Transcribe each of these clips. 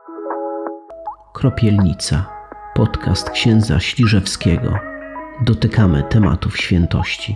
Kropielnica. Podcast księdza Śliżewskiego. Dotykamy tematów świętości.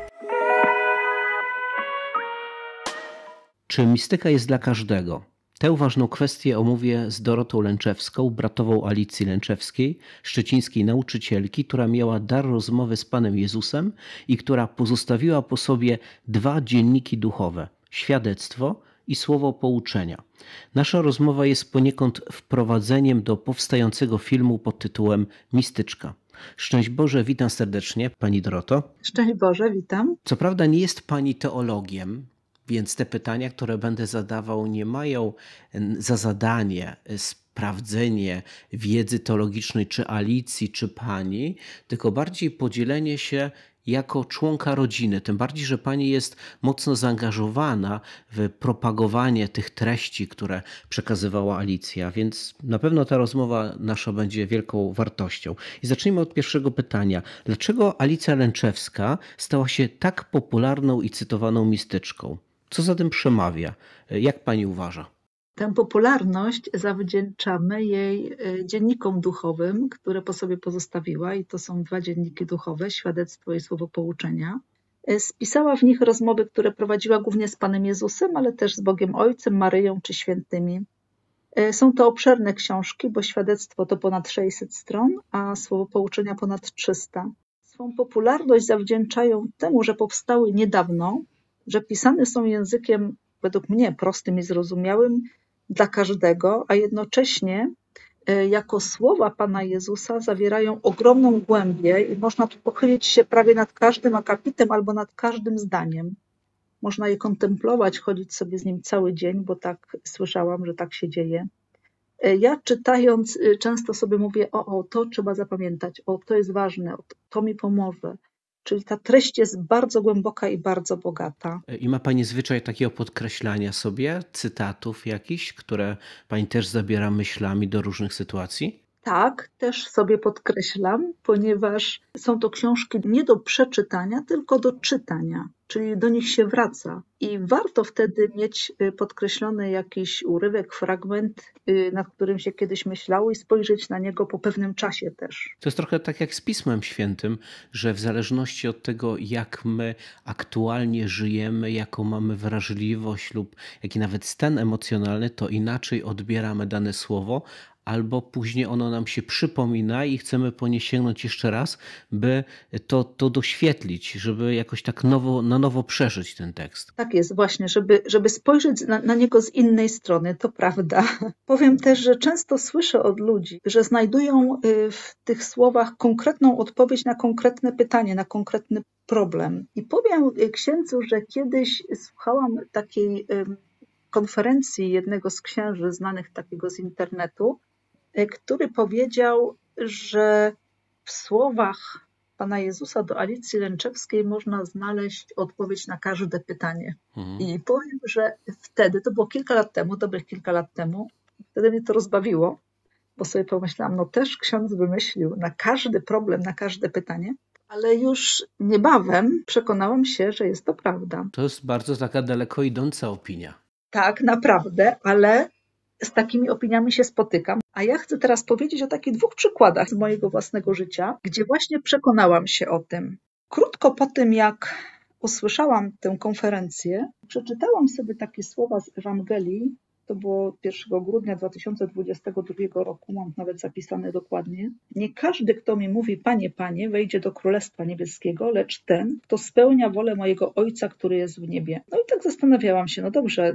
Czy mistyka jest dla każdego? Tę ważną kwestię omówię z Dorotą Lęczewską, bratową Alicji Lęczewskiej, szczecińskiej nauczycielki, która miała dar rozmowy z Panem Jezusem i która pozostawiła po sobie 2 dzienniki duchowe – świadectwo i słowo pouczenia. Nasza rozmowa jest poniekąd wprowadzeniem do powstającego filmu pod tytułem Mistyczka. Szczęść Boże, witam serdecznie, Pani Doroto. Szczęść Boże, witam. Co prawda nie jest Pani teologiem, więc te pytania, które będę zadawał, nie mają za zadanie sprawdzenie wiedzy teologicznej czy Alicji, czy Pani, tylko bardziej podzielenie się jako członka rodziny. Tym bardziej, że Pani jest mocno zaangażowana w propagowanie tych treści, które przekazywała Alicja, więc na pewno ta rozmowa nasza będzie wielką wartością. I zacznijmy od pierwszego pytania. Dlaczego Alicja Lęczewska stała się tak popularną i cytowaną mistyczką? Co za tym przemawia? Jak Pani uważa? Tę popularność zawdzięczamy jej dziennikom duchowym, które po sobie pozostawiła, i to są 2 dzienniki duchowe, świadectwo i słowo pouczenia. Spisała w nich rozmowy, które prowadziła głównie z Panem Jezusem, ale też z Bogiem Ojcem, Maryją czy świętymi. Są to obszerne książki, bo świadectwo to ponad 600 stron, a słowo pouczenia ponad 300. Swą popularność zawdzięczają temu, że powstały niedawno, że pisane są językiem według mnie prostym i zrozumiałym dla każdego, a jednocześnie jako słowa Pana Jezusa zawierają ogromną głębię i można tu pochylić się prawie nad każdym akapitem albo nad każdym zdaniem. Można je kontemplować, chodzić sobie z nim cały dzień, bo tak słyszałam, że tak się dzieje. Ja czytając często sobie mówię, to trzeba zapamiętać, to jest ważne, to mi pomoże. Czyli ta treść jest bardzo głęboka i bardzo bogata. I ma Pani zwyczaj takiego podkreślania sobie cytatów jakichś, które Pani też zabiera myślami do różnych sytuacji? Tak, też sobie podkreślam, ponieważ są to książki nie do przeczytania, tylko do czytania, czyli do nich się wraca. I warto wtedy mieć podkreślony jakiś urywek, fragment, nad którym się kiedyś myślało i spojrzeć na niego po pewnym czasie też. To jest trochę tak jak z Pismem Świętym, że w zależności od tego, jak my aktualnie żyjemy, jaką mamy wrażliwość lub jaki nawet stan emocjonalny, to inaczej odbieramy dane słowo, albo później ono nam się przypomina i chcemy po nie sięgnąć jeszcze raz, by to doświetlić, żeby jakoś tak na nowo przeżyć ten tekst. Tak jest, właśnie, żeby spojrzeć na niego z innej strony, to prawda. Powiem też, że często słyszę od ludzi, że znajdują w tych słowach konkretną odpowiedź na konkretne pytanie, na konkretny problem. I powiem księdzu, że kiedyś słuchałam takiej konferencji jednego z księży znanych takiego z internetu, który powiedział, że w słowach Pana Jezusa do Alicji Lęczewskiej można znaleźć odpowiedź na każde pytanie. I powiem, że wtedy, to było dobrych kilka lat temu, wtedy mnie to rozbawiło, bo sobie pomyślałam, też ksiądz wymyślił na każdy problem, na każde pytanie, ale już niebawem przekonałam się, że jest to prawda. To jest bardzo taka daleko idąca opinia. Tak, naprawdę, ale z takimi opiniami się spotykam. A ja chcę teraz powiedzieć o takich 2 przykładach z mojego własnego życia, gdzie właśnie przekonałam się o tym. Krótko po tym, jak usłyszałam tę konferencję, przeczytałam sobie takie słowa z Ewangelii. To było 1 grudnia 2022 roku, mam nawet zapisane dokładnie. Nie każdy, kto mi mówi, Panie, Panie, wejdzie do Królestwa Niebieskiego, lecz ten, kto spełnia wolę mojego Ojca, który jest w niebie. I tak zastanawiałam się, dobrze,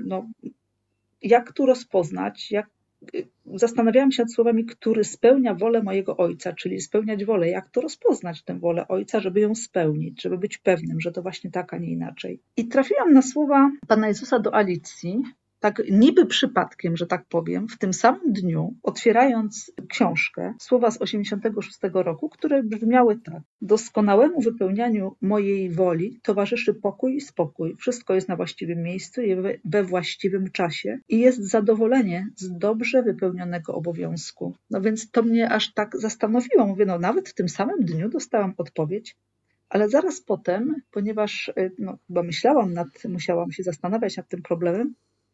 jak tu rozpoznać, zastanawiałam się nad słowami, który spełnia wolę mojego Ojca, czyli spełniać wolę. Jak to rozpoznać tę wolę Ojca, żeby ją spełnić, żeby być pewnym, że to właśnie tak, a nie inaczej. I trafiłam na słowa Pana Jezusa do Alicji, tak niby przypadkiem, że tak powiem, w tym samym dniu, otwierając książkę, słowa z 86 roku, które brzmiały tak. Doskonałemu wypełnianiu mojej woli towarzyszy pokój i spokój. Wszystko jest na właściwym miejscu i we właściwym czasie i jest zadowolenie z dobrze wypełnionego obowiązku. Więc to mnie aż tak zastanowiło. Mówię, nawet w tym samym dniu dostałam odpowiedź, ale zaraz potem, ponieważ chyba musiałam się zastanawiać nad tym problemem,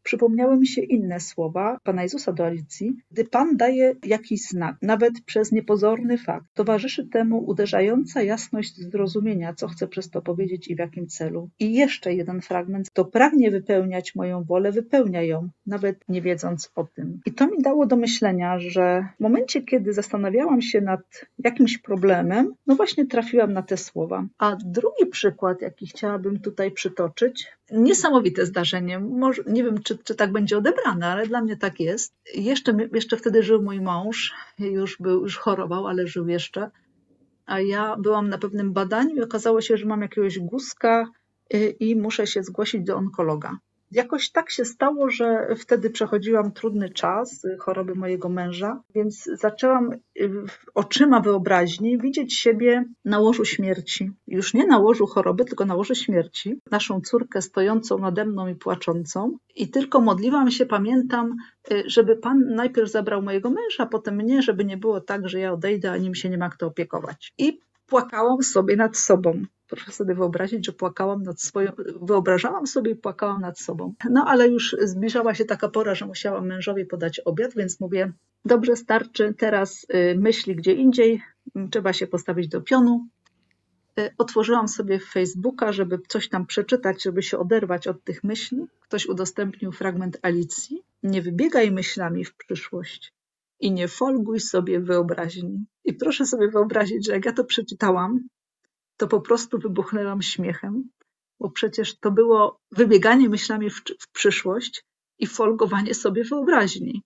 przypomniały mi się inne słowa Pana Jezusa do Alicji. Gdy Pan daje jakiś znak, nawet przez niepozorny fakt, towarzyszy temu uderzająca jasność zrozumienia, co chce przez to powiedzieć i w jakim celu. I jeszcze jeden fragment. To pragnie wypełniać moją wolę, wypełnia ją, nawet nie wiedząc o tym. I to mi dało do myślenia, że w momencie, kiedy zastanawiałam się nad jakimś problemem, no właśnie trafiłam na te słowa. A drugi przykład, jaki chciałabym tutaj przytoczyć, niesamowite zdarzenie. Może, nie wiem, czy tak będzie odebrane, ale dla mnie tak jest. Jeszcze wtedy żył mój mąż, już chorował, ale żył jeszcze. A ja byłam na pewnym badaniu i okazało się, że mam jakiegoś guzka i muszę się zgłosić do onkologa. Jakoś tak się stało, że wtedy przechodziłam trudny czas choroby mojego męża, więc zaczęłam oczyma wyobraźni widzieć siebie na łożu śmierci. Już nie na łożu choroby, tylko na łożu śmierci. Naszą córkę stojącą nade mną i płaczącą. I tylko modliłam się, pamiętam, żeby Pan najpierw zabrał mojego męża, potem mnie, żeby nie było tak, że ja odejdę, a nim się nie ma kto opiekować. I płakałam sobie nad sobą. Proszę sobie wyobrazić, że wyobrażałam sobie i płakałam nad sobą. No ale już zbliżała się taka pora, że musiałam mężowi podać obiad, więc mówię, dobrze, starczy, teraz myśli gdzie indziej, trzeba się postawić do pionu. Otworzyłam sobie Facebooka, żeby coś tam przeczytać, żeby się oderwać od tych myśli. Ktoś udostępnił fragment Alicji. Nie wybiegaj myślami w przyszłość i nie folguj sobie wyobraźni. I proszę sobie wyobrazić, że jak ja to przeczytałam, to po prostu wybuchnęłam śmiechem, bo przecież to było wybieganie myślami w przyszłość i folgowanie sobie wyobraźni.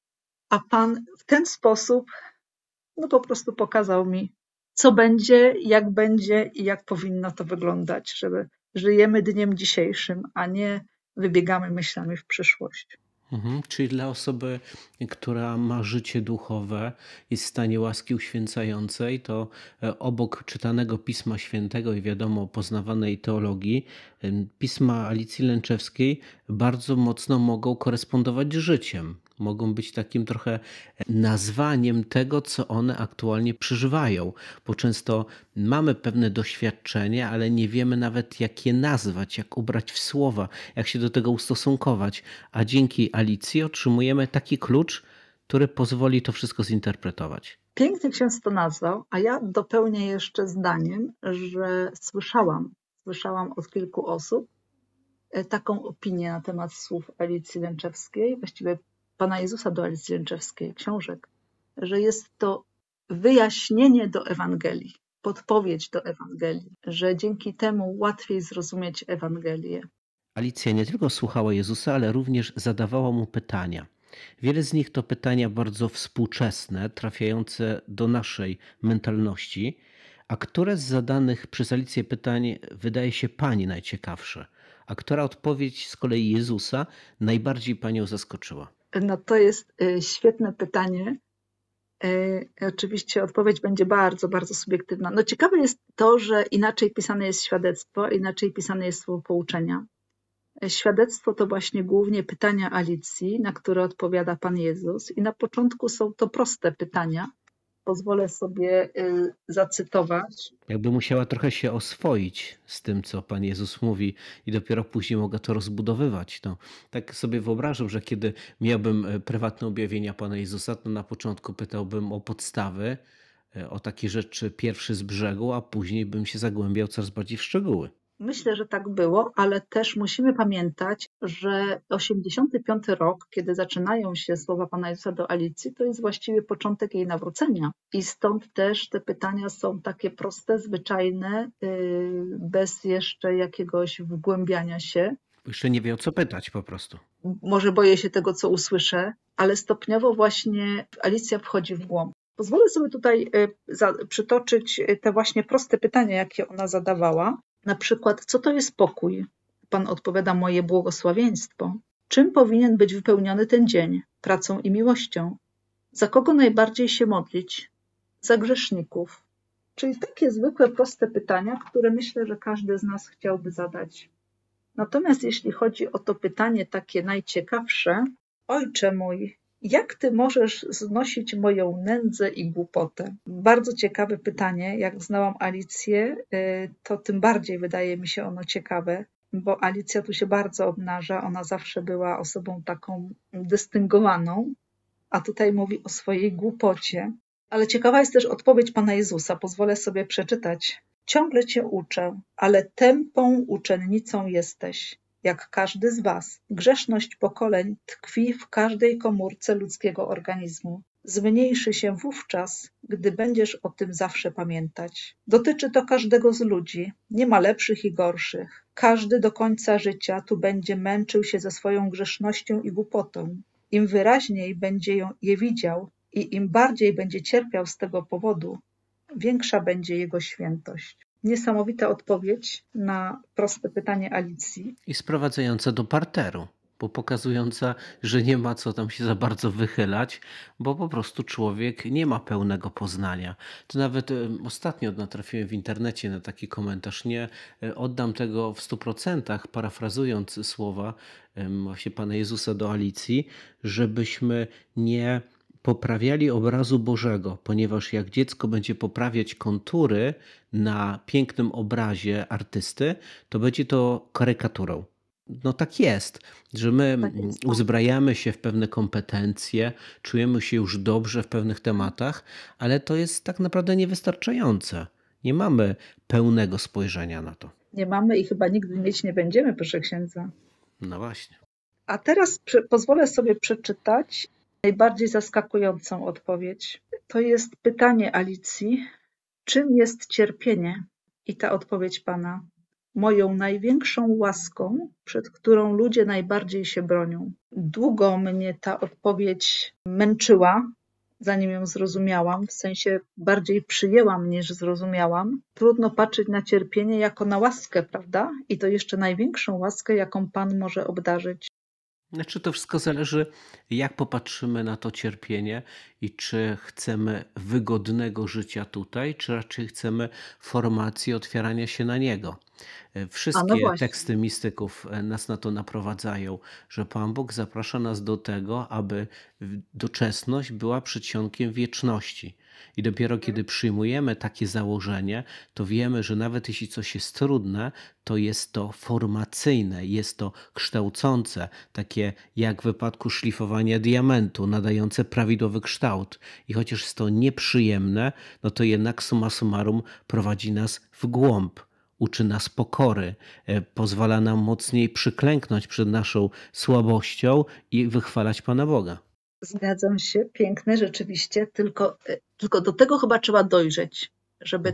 A Pan w ten sposób po prostu pokazał mi, co będzie i jak powinno to wyglądać, że żyjemy dniem dzisiejszym, a nie wybiegamy myślami w przyszłość. Czyli dla osoby, która ma życie duchowe, jest w stanie łaski uświęcającej, to obok czytanego Pisma Świętego i wiadomo poznawanej teologii, pisma Alicji Lęczewskiej bardzo mocno mogą korespondować z życiem. Mogą być takim trochę nazwaniem tego, co one aktualnie przeżywają, bo często mamy pewne doświadczenie, ale nie wiemy nawet, jak je nazwać, jak ubrać w słowa, jak się do tego ustosunkować. A dzięki Alicji otrzymujemy taki klucz, który pozwoli to wszystko zinterpretować. Pięknie ksiądz to nazwał, a ja dopełnię jeszcze zdaniem, że słyszałam od kilku osób taką opinię na temat słów Alicji Lęczewskiej, właściwie Pana Jezusa do Alicji Lęczewskiej, książek, że jest to wyjaśnienie do Ewangelii, podpowiedź do Ewangelii, że dzięki temu łatwiej zrozumieć Ewangelię. Alicja nie tylko słuchała Jezusa, ale również zadawała mu pytania. Wiele z nich to pytania bardzo współczesne, trafiające do naszej mentalności, a które z zadanych przez Alicję pytań wydaje się Pani najciekawsze, a która odpowiedź z kolei Jezusa najbardziej Panią zaskoczyła? No to jest świetne pytanie. Oczywiście odpowiedź będzie bardzo, bardzo subiektywna. No ciekawe jest to, że inaczej pisane jest świadectwo, inaczej pisane jest słowo pouczenia. Świadectwo to właśnie głównie pytania Alicji, na które odpowiada Pan Jezus i na początku są to proste pytania. Pozwolę sobie zacytować. Jakby musiała trochę się oswoić z tym, co Pan Jezus mówi i dopiero później mogła to rozbudowywać. No, tak sobie wyobrażam, że kiedy miałbym prywatne objawienia Pana Jezusa, to na początku pytałbym o podstawy, o takie rzeczy pierwszy z brzegu, a później bym się zagłębiał coraz bardziej w szczegóły. Myślę, że tak było, ale też musimy pamiętać, że 85 rok, kiedy zaczynają się słowa Pana Jezusa do Alicji, to jest właściwie początek jej nawrócenia. I stąd też te pytania są takie proste, zwyczajne, bez jeszcze jakiegoś wgłębiania się. Jeszcze nie wie, o co pytać po prostu. Może boję się tego, co usłyszę, ale stopniowo właśnie Alicja wchodzi w głąb. Pozwolę sobie tutaj przytoczyć te właśnie proste pytania, jakie ona zadawała. Na przykład, co to jest pokój? Pan odpowiada, moje błogosławieństwo. Czym powinien być wypełniony ten dzień? Pracą i miłością. Za kogo najbardziej się modlić? Za grzeszników. Czyli takie zwykłe, proste pytania, które myślę, że każdy z nas chciałby zadać. Natomiast jeśli chodzi o to pytanie takie najciekawsze, Ojcze mój, jak Ty możesz znosić moją nędzę i głupotę? Bardzo ciekawe pytanie. Jak znałam Alicję, to tym bardziej wydaje mi się ono ciekawe. bo Alicja tu się bardzo obnaża. Ona zawsze była osobą taką dystyngowaną, a tutaj mówi o swojej głupocie. Ale ciekawa jest też odpowiedź Pana Jezusa. Pozwolę sobie przeczytać. Ciągle cię uczę, ale tępą uczennicą jesteś, jak każdy z was. Grzeszność pokoleń tkwi w każdej komórce ludzkiego organizmu. Zmniejszy się wówczas, gdy będziesz o tym zawsze pamiętać. Dotyczy to każdego z ludzi, nie ma lepszych i gorszych. Każdy do końca życia tu będzie męczył się ze swoją grzesznością i głupotą. Im wyraźniej będzie je widział i im bardziej będzie cierpiał z tego powodu, większa będzie jego świętość. Niesamowita odpowiedź na proste pytanie Alicji. I sprowadzająca do parteru, bo pokazująca, że nie ma co tam się za bardzo wychylać, bo po prostu człowiek nie ma pełnego poznania. To nawet ostatnio natrafiłem w internecie na taki komentarz. Nie oddam tego w 100%, parafrazując słowa właśnie Pana Jezusa do Alicji, żebyśmy nie poprawiali obrazu Bożego, ponieważ jak dziecko będzie poprawiać kontury na pięknym obrazie artysty, to będzie to karykaturą. No tak jest, że my Tak jest. uzbrajamy się w pewne kompetencje, czujemy się już dobrze w pewnych tematach, ale to jest tak naprawdę niewystarczające. Nie mamy pełnego spojrzenia na to. Nie mamy i chyba nigdy mieć nie będziemy, proszę księdza. No właśnie. A teraz pozwolę sobie przeczytać najbardziej zaskakującą odpowiedź. To jest pytanie Alicji. Czym jest cierpienie? I ta odpowiedź Pana. Moją największą łaską, przed którą ludzie najbardziej się bronią. Długo mnie ta odpowiedź męczyła, zanim ją zrozumiałam, w sensie bardziej przyjęłam niż zrozumiałam. Trudno patrzeć na cierpienie jako na łaskę, prawda? I to jeszcze największą łaskę, jaką Pan może obdarzyć. Znaczy to wszystko zależy, jak popatrzymy na to cierpienie i czy chcemy wygodnego życia tutaj, czy raczej chcemy formacji otwierania się na niego. A no Wszystkie właśnie. teksty mistyków nas na to naprowadzają, że Pan Bóg zaprasza nas do tego, aby doczesność była przedsionkiem wieczności. I dopiero kiedy przyjmujemy takie założenie, to wiemy, że nawet jeśli coś jest trudne, to jest to formacyjne, jest to kształcące, takie jak w wypadku szlifowania diamentu, nadające prawidłowy kształt. I chociaż jest to nieprzyjemne, no to jednak summa summarum prowadzi nas w głąb. Uczy nas pokory, pozwala nam mocniej przyklęknąć przed naszą słabością i wychwalać Pana Boga. Zgadzam się, piękne rzeczywiście, tylko do tego chyba trzeba dojrzeć, żeby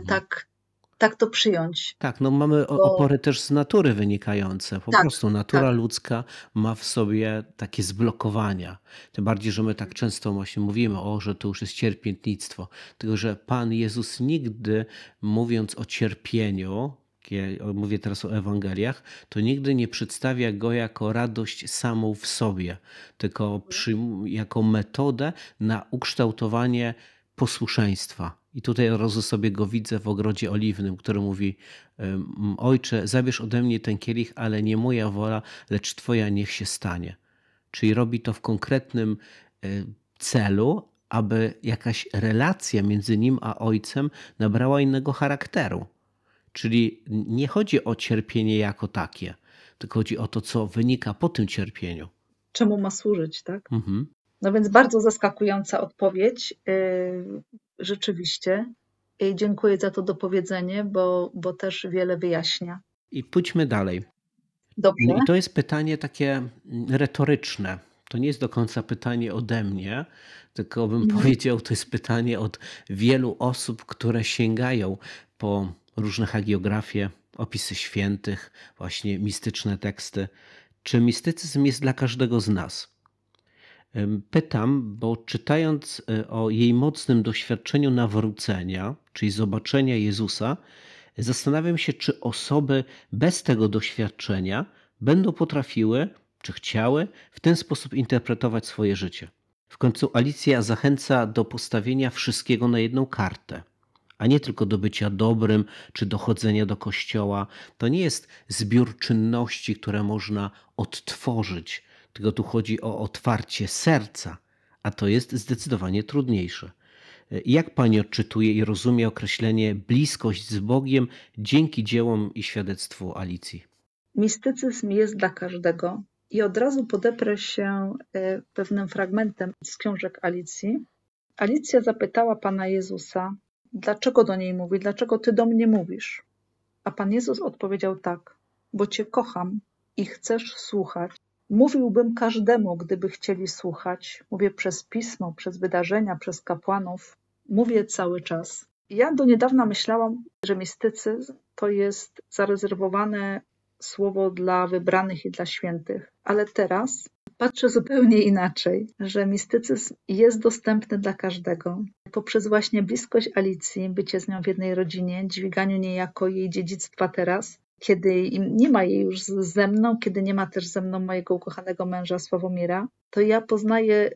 tak to przyjąć. Tak, no mamy opory też z natury wynikające. Po Tak, prostu natura tak. ludzka ma w sobie takie zblokowania. Tym bardziej, że my tak często właśnie mówimy, że to już jest cierpiętnictwo. Tylko, że Pan Jezus nigdy, mówiąc o cierpieniu, mówię teraz o Ewangeliach, to nigdy nie przedstawia go jako radość samą w sobie, tylko jako metodę na ukształtowanie posłuszeństwa. I tutaj od razu sobie go widzę w ogrodzie oliwnym, który mówi: Ojcze, zabierz ode mnie ten kielich, ale nie moja wola, lecz Twoja niech się stanie. Czyli robi to w konkretnym celu, aby jakaś relacja między nim a Ojcem nabrała innego charakteru. Czyli nie chodzi o cierpienie jako takie, tylko chodzi o to, co wynika po tym cierpieniu. Czemu ma służyć, tak? Mhm. No więc bardzo zaskakująca odpowiedź, rzeczywiście. I dziękuję za to dopowiedzenie, bo też wiele wyjaśnia. I pójdźmy dalej. Dobrze. I to jest pytanie takie retoryczne. To nie jest do końca pytanie ode mnie, tylko bym powiedział, to jest pytanie od wielu osób, które sięgają po różne hagiografie, opisy świętych, właśnie mistyczne teksty. Czy mistycyzm jest dla każdego z nas? Pytam, bo czytając o jej mocnym doświadczeniu nawrócenia, czyli zobaczenia Jezusa, zastanawiam się, czy osoby bez tego doświadczenia będą potrafiły, czy chciały w ten sposób interpretować swoje życie. W końcu Alicja zachęca do postawienia wszystkiego na jedną kartę, a nie tylko do bycia dobrym, czy dochodzenia do kościoła. To nie jest zbiór czynności, które można odtworzyć, tylko tu chodzi o otwarcie serca, a to jest zdecydowanie trudniejsze. Jak Pani odczytuje i rozumie określenie bliskość z Bogiem dzięki dziełom i świadectwu Alicji? Mistycyzm jest dla każdego. I od razu podeprę się pewnym fragmentem z książek Alicji. Alicja zapytała Pana Jezusa, dlaczego do niej mówi, dlaczego Ty do mnie mówisz? A Pan Jezus odpowiedział tak, bo Cię kocham i chcesz słuchać. Mówiłbym każdemu, gdyby chcieli słuchać. Mówię przez pismo, przez wydarzenia, przez kapłanów. Mówię cały czas. Ja do niedawna myślałam, że mistycyzm to jest zarezerwowane słowo dla wybranych i dla świętych. Ale teraz patrzę zupełnie inaczej, że mistycyzm jest dostępny dla każdego. Poprzez właśnie bliskość Alicji, bycie z nią w jednej rodzinie, dźwiganiu niejako jej dziedzictwa teraz, kiedy nie ma jej już ze mną, kiedy nie ma też ze mną mojego ukochanego męża Sławomira, to ja poznaję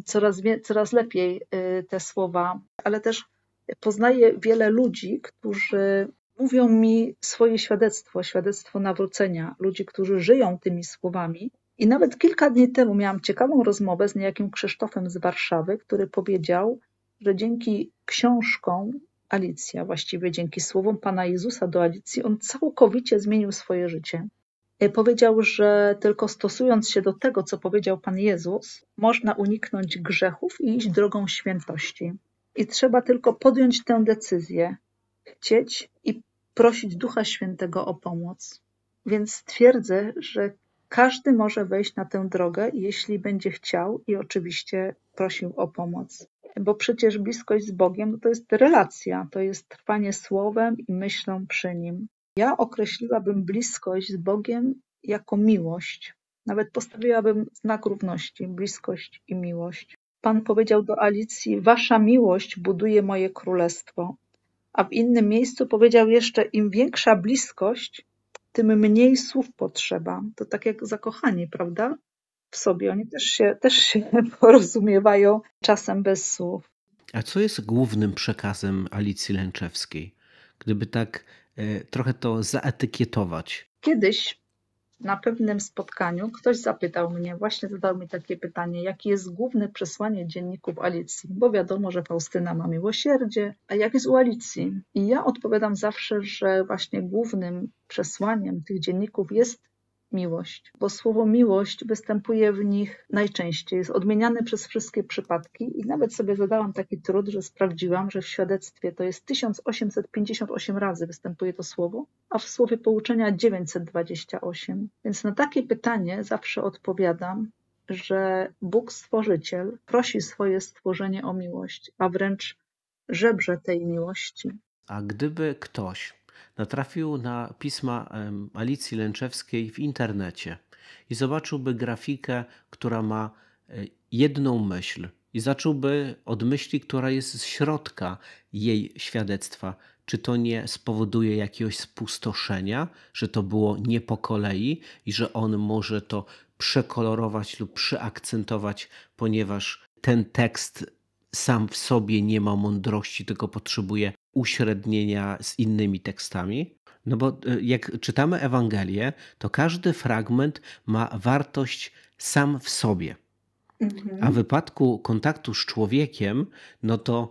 coraz lepiej te słowa, ale też poznaję wiele ludzi, którzy mówią mi swoje świadectwo nawrócenia, ludzi, którzy żyją tymi słowami. I nawet kilka dni temu miałam ciekawą rozmowę z niejakim Krzysztofem z Warszawy, który powiedział, że dzięki książkom Alicja, właściwie dzięki słowom Pana Jezusa do Alicji, on całkowicie zmienił swoje życie. Powiedział, że tylko stosując się do tego, co powiedział Pan Jezus, można uniknąć grzechów i iść drogą świętości. I trzeba tylko podjąć tę decyzję, chcieć i prosić Ducha Świętego o pomoc. Więc twierdzę, że każdy może wejść na tę drogę, jeśli będzie chciał i oczywiście prosił o pomoc. Bo przecież bliskość z Bogiem to jest relacja, to jest trwanie słowem i myślą przy Nim. Ja określiłabym bliskość z Bogiem jako miłość. Nawet postawiłabym znak równości, bliskość i miłość. Pan powiedział do Alicji, wasza miłość buduje moje królestwo. A w innym miejscu powiedział jeszcze, im większa bliskość, tym mniej słów potrzeba. To tak jak zakochani, prawda? W sobie. Oni też się porozumiewają czasem bez słów. A co jest głównym przekazem Alicji Lęczewskiej? Gdyby tak trochę to zaetykietować. Kiedyś na pewnym spotkaniu ktoś zapytał mnie, właśnie zadał mi takie pytanie, jakie jest główne przesłanie dzienników Alicji, bo wiadomo, że Faustyna ma miłosierdzie, a jak jest u Alicji? I ja odpowiadam zawsze, że właśnie głównym przesłaniem tych dzienników jest miłość, bo słowo miłość występuje w nich najczęściej, jest odmieniane przez wszystkie przypadki i nawet sobie zadałam taki trud, że sprawdziłam, że w świadectwie to jest 1858 razy występuje to słowo, a w słowie pouczenia 928. Więc na takie pytanie zawsze odpowiadam, że Bóg Stworzyciel prosi swoje stworzenie o miłość, a wręcz żebrze tej miłości. A gdyby ktoś natrafił na pisma Alicji Lęczewskiej w internecie i zobaczyłby grafikę, która ma jedną myśl i zacząłby od myśli, która jest z środka jej świadectwa, czy to nie spowoduje jakiegoś spustoszenia, że to było nie po kolei i że on może to przekolorować lub przeakcentować, ponieważ ten tekst sam w sobie nie ma mądrości, tylko potrzebuje uśrednienia z innymi tekstami. No bo jak czytamy Ewangelię, to każdy fragment ma wartość sam w sobie. A w wypadku kontaktu z człowiekiem, no to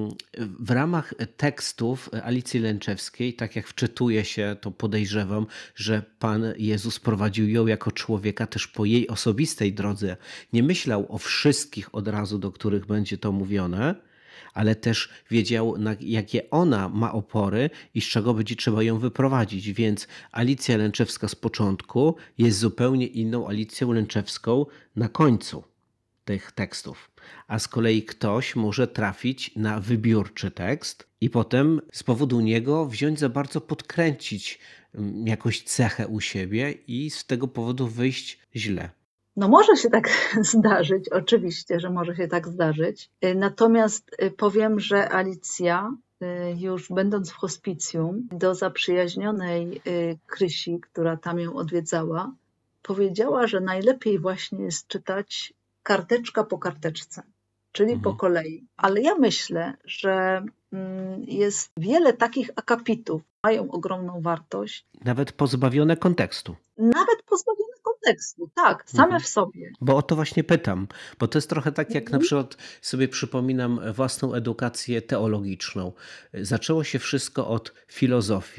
w ramach tekstów Alicji Lęczewskiej, tak jak wczytuję się, to podejrzewam, że Pan Jezus prowadził ją jako człowieka też po jej osobistej drodze. Nie myślał o wszystkich od razu, do których będzie to mówione, ale też wiedział, jakie ona ma opory i z czego będzie trzeba ją wyprowadzić. Więc Alicja Lęczewska z początku jest zupełnie inną Alicją Lęczewską na końcu tych tekstów. A z kolei ktoś może trafić na wybiórczy tekst i potem z powodu niego wziąć za bardzo podkręcić jakąś cechę u siebie i z tego powodu wyjść źle. No może się tak zdarzyć, oczywiście, że może się tak zdarzyć. Natomiast powiem, że Alicja, już będąc w hospicjum, do zaprzyjaźnionej Krysi, która tam ją odwiedzała, powiedziała, że najlepiej właśnie jest czytać karteczka po karteczce, czyli po kolei. Ale ja myślę, że jest wiele takich akapitów, mają ogromną wartość. Nawet pozbawione kontekstu. Nawet pozbawione kontekstu, tak, same w sobie. Bo o to właśnie pytam, bo to jest trochę tak, jak na przykład sobie przypominam własną edukację teologiczną. Zaczęło się wszystko od filozofii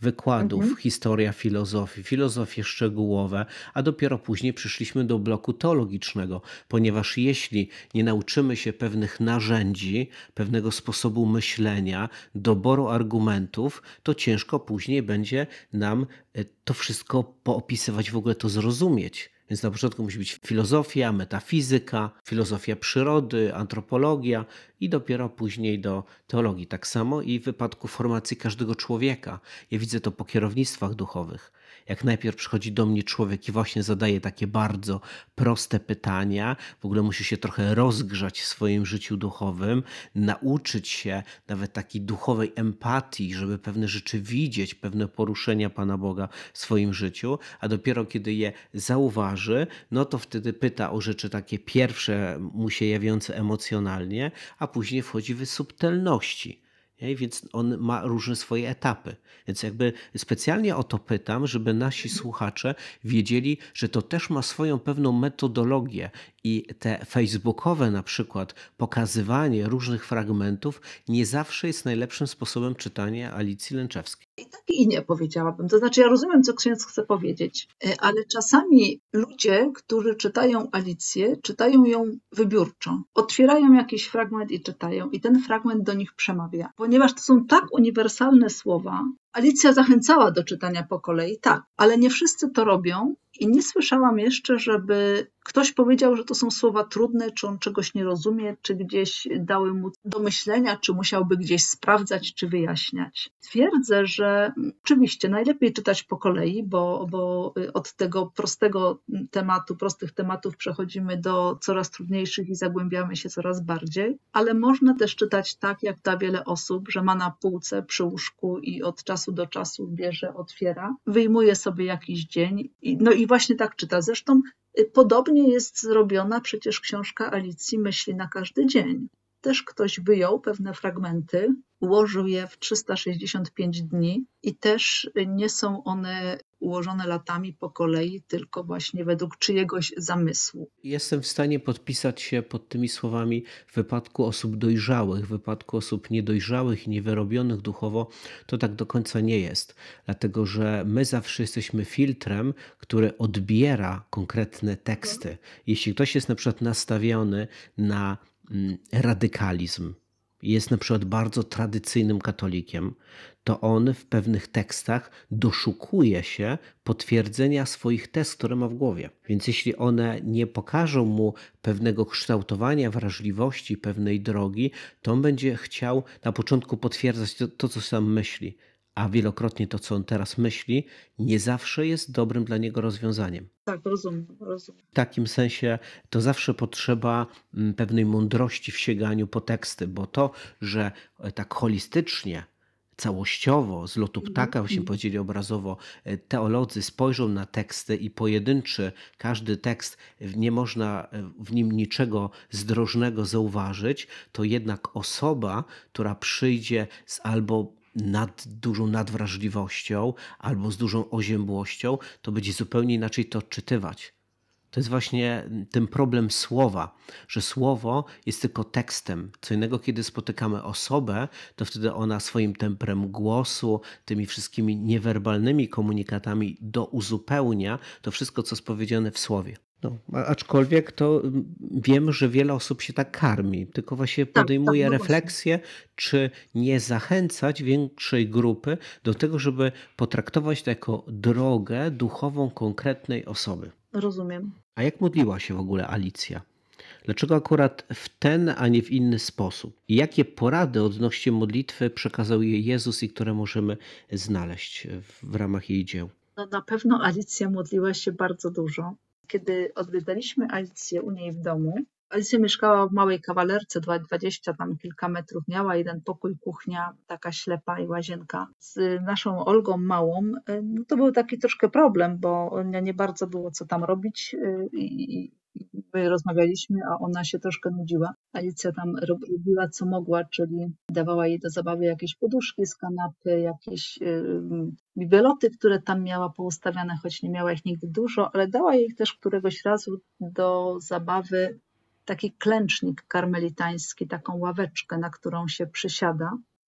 wykładów, Mhm. historia filozofii, filozofie szczegółowe, a dopiero później przyszliśmy do bloku teologicznego, ponieważ jeśli nie nauczymy się pewnych narzędzi, pewnego sposobu myślenia, doboru argumentów, to ciężko później będzie nam to wszystko poopisywać, w ogóle to zrozumieć. Więc na początku musi być filozofia, metafizyka, filozofia przyrody, antropologia i dopiero później do teologii. Tak samo i w wypadku formacji każdego człowieka. Ja widzę to po kierownictwach duchowych. Jak najpierw przychodzi do mnie człowiek i właśnie zadaje takie bardzo proste pytania, w ogóle musi się trochę rozgrzać w swoim życiu duchowym, nauczyć się nawet takiej duchowej empatii, żeby pewne rzeczy widzieć, pewne poruszenia Pana Boga w swoim życiu, a dopiero kiedy je zauważy, no to wtedy pyta o rzeczy takie pierwsze mu się jawiące emocjonalnie, a później wchodzi w subtelności. Nie? Więc on ma różne swoje etapy. Więc jakby specjalnie o to pytam, żeby nasi słuchacze wiedzieli, że to też ma swoją pewną metodologię i te facebookowe na przykład pokazywanie różnych fragmentów nie zawsze jest najlepszym sposobem czytania Alicji Lęczewskiej. I tak i nie powiedziałabym. To znaczy, ja rozumiem, co ksiądz chce powiedzieć, ale czasami ludzie, którzy czytają Alicję, czytają ją wybiórczo. Otwierają jakiś fragment i czytają, i ten fragment do nich przemawia. Ponieważ to są tak uniwersalne słowa, Alicja zachęcała do czytania po kolei, tak, ale nie wszyscy to robią i nie słyszałam jeszcze, żeby ktoś powiedział, że to są słowa trudne, czy on czegoś nie rozumie, czy gdzieś dały mu do myślenia, czy musiałby gdzieś sprawdzać, czy wyjaśniać. Twierdzę, że oczywiście najlepiej czytać po kolei, bo od tego prostych tematów przechodzimy do coraz trudniejszych i zagłębiamy się coraz bardziej, ale można też czytać tak, jak ta wiele osób, że ma na półce przy łóżku i od czasu do czasu bierze, otwiera, wyjmuje sobie jakiś dzień i właśnie tak czyta. Zresztą podobnie jest zrobiona przecież książka Alicji Myśli na każdy dzień. Też ktoś wyjął pewne fragmenty, ułożył je w 365 dni i też nie są one ułożone latami po kolei, tylko właśnie według czyjegoś zamysłu. Jestem w stanie podpisać się pod tymi słowami w wypadku osób dojrzałych, w wypadku osób niedojrzałych i niewyrobionych duchowo, to tak do końca nie jest. Dlatego, że my zawsze jesteśmy filtrem, który odbiera konkretne teksty. Jeśli ktoś jest na przykład nastawiony na radykalizm, jest na przykład bardzo tradycyjnym katolikiem, to on w pewnych tekstach doszukuje się potwierdzenia swoich tez, które ma w głowie. Więc jeśli one nie pokażą mu pewnego kształtowania wrażliwości, pewnej drogi, to on będzie chciał na początku potwierdzać to, co sam myśli. A wielokrotnie to, co on teraz myśli, nie zawsze jest dobrym dla niego rozwiązaniem. Tak, rozumiem. W takim sensie to zawsze potrzeba pewnej mądrości w sięganiu po teksty, bo to, że tak holistycznie, całościowo, z lotu ptaka, właśnie powiedzieli obrazowo, teolodzy spojrzą na teksty i pojedynczy, każdy tekst, nie można w nim niczego zdrożnego zauważyć, to jednak osoba, która przyjdzie z albo dużą nadwrażliwością albo z dużą oziębłością, to będzie zupełnie inaczej to odczytywać. To jest właśnie ten problem słowa, że słowo jest tylko tekstem. Co innego, kiedy spotykamy osobę, to wtedy ona swoim temprem głosu, tymi wszystkimi niewerbalnymi komunikatami uzupełnia to wszystko, co jest powiedziane w słowie. No, aczkolwiek to wiem, że wiele osób się tak karmi, tylko właśnie podejmuje refleksję, czy nie zachęcać większej grupy do tego, żeby potraktować to jako drogę duchową konkretnej osoby. Rozumiem. A jak modliła się w ogóle Alicja? Dlaczego akurat w ten, a nie w inny sposób? I jakie porady odnośnie modlitwy przekazał jej Jezus i które możemy znaleźć w ramach jej dzieł? No, na pewno Alicja modliła się bardzo dużo. Kiedy odwiedzaliśmy Alicję u niej w domu, Alicja mieszkała w małej kawalerce, 20 tam kilka metrów, miała jeden pokój, kuchnia, taka ślepa i łazienka. Z naszą Olgą małą, no to był taki troszkę problem, bo nie bardzo było co tam robić i my rozmawialiśmy, a ona się troszkę nudziła. Alicja tam robiła co mogła, czyli dawała jej do zabawy jakieś poduszki z kanapy, jakieś bibeloty, które tam miała poustawiane, choć nie miała ich nigdy dużo, ale dała jej też któregoś razu do zabawy taki klęcznik karmelitański, taką ławeczkę, na którą się przysiada.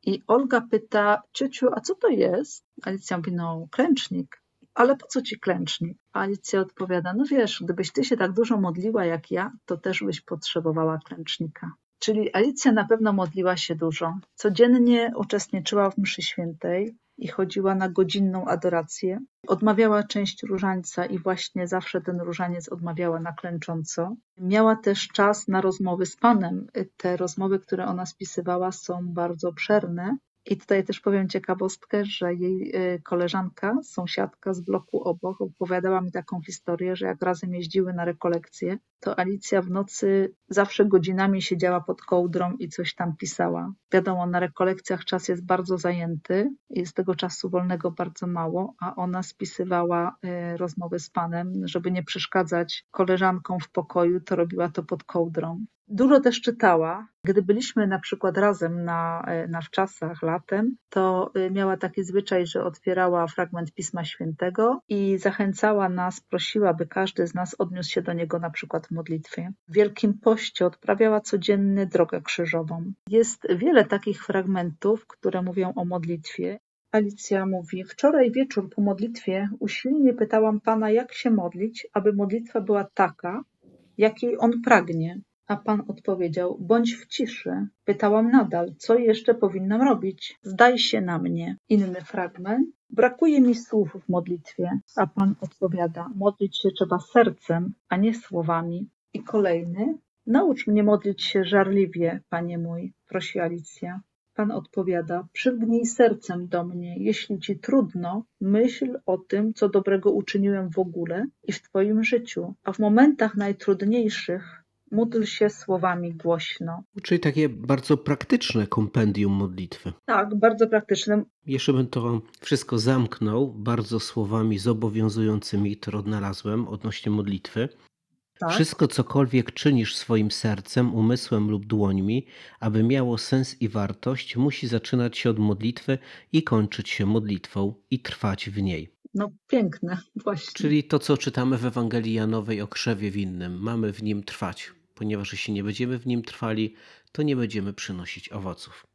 I Olga pyta, ciociu, a co to jest? Alicja mówi, no klęcznik. Ale po co ci klęcznik? A Alicja odpowiada, no wiesz, gdybyś ty się tak dużo modliła jak ja, to też byś potrzebowała klęcznika. Czyli Alicja na pewno modliła się dużo. Codziennie uczestniczyła w mszy świętej i chodziła na godzinną adorację. Odmawiała część różańca i właśnie zawsze ten różaniec odmawiała na klęcząco. Miała też czas na rozmowy z Panem. Te rozmowy, które ona spisywała, są bardzo obszerne. I tutaj też powiem ciekawostkę, że jej koleżanka, sąsiadka z bloku obok, opowiadała mi taką historię, że jak razem jeździły na rekolekcje, to Alicja w nocy zawsze godzinami siedziała pod kołdrą i coś tam pisała. Wiadomo, na rekolekcjach czas jest bardzo zajęty i z tego czasu wolnego bardzo mało, a ona spisywała rozmowy z Panem, żeby nie przeszkadzać koleżankom w pokoju, to robiła to pod kołdrą. Dużo też czytała. Gdy byliśmy na przykład razem na wczasach latem, to miała taki zwyczaj, że otwierała fragment Pisma Świętego i zachęcała nas, prosiła, by każdy z nas odniósł się do niego na przykład w modlitwie. W Wielkim Poście odprawiała codziennie drogę krzyżową. Jest wiele takich fragmentów, które mówią o modlitwie. Alicja mówi, wczoraj wieczór po modlitwie usilnie pytałam Pana, jak się modlić, aby modlitwa była taka, jakiej On pragnie. A Pan odpowiedział, bądź w ciszy. Pytałam nadal, co jeszcze powinnam robić? Zdaj się na mnie. Inny fragment. Brakuje mi słów w modlitwie. A Pan odpowiada, modlić się trzeba sercem, a nie słowami. I kolejny. Naucz mnie modlić się żarliwie, Panie mój, prosi Alicja. Pan odpowiada, przylgnij sercem do mnie. Jeśli ci trudno, myśl o tym, co dobrego uczyniłem w ogóle i w twoim życiu. A w momentach najtrudniejszych módl się słowami głośno. Czyli takie bardzo praktyczne kompendium modlitwy. Tak, bardzo praktyczne. Jeszcze bym to wszystko zamknął bardzo słowami zobowiązującymi, które odnalazłem odnośnie modlitwy. Tak. Wszystko, cokolwiek czynisz swoim sercem, umysłem lub dłońmi, aby miało sens i wartość, musi zaczynać się od modlitwy i kończyć się modlitwą i trwać w niej. No piękne, właśnie. Czyli to, co czytamy w Ewangelii Janowej o krzewie winnym, mamy w nim trwać, ponieważ jeśli nie będziemy w nim trwali, to nie będziemy przynosić owoców.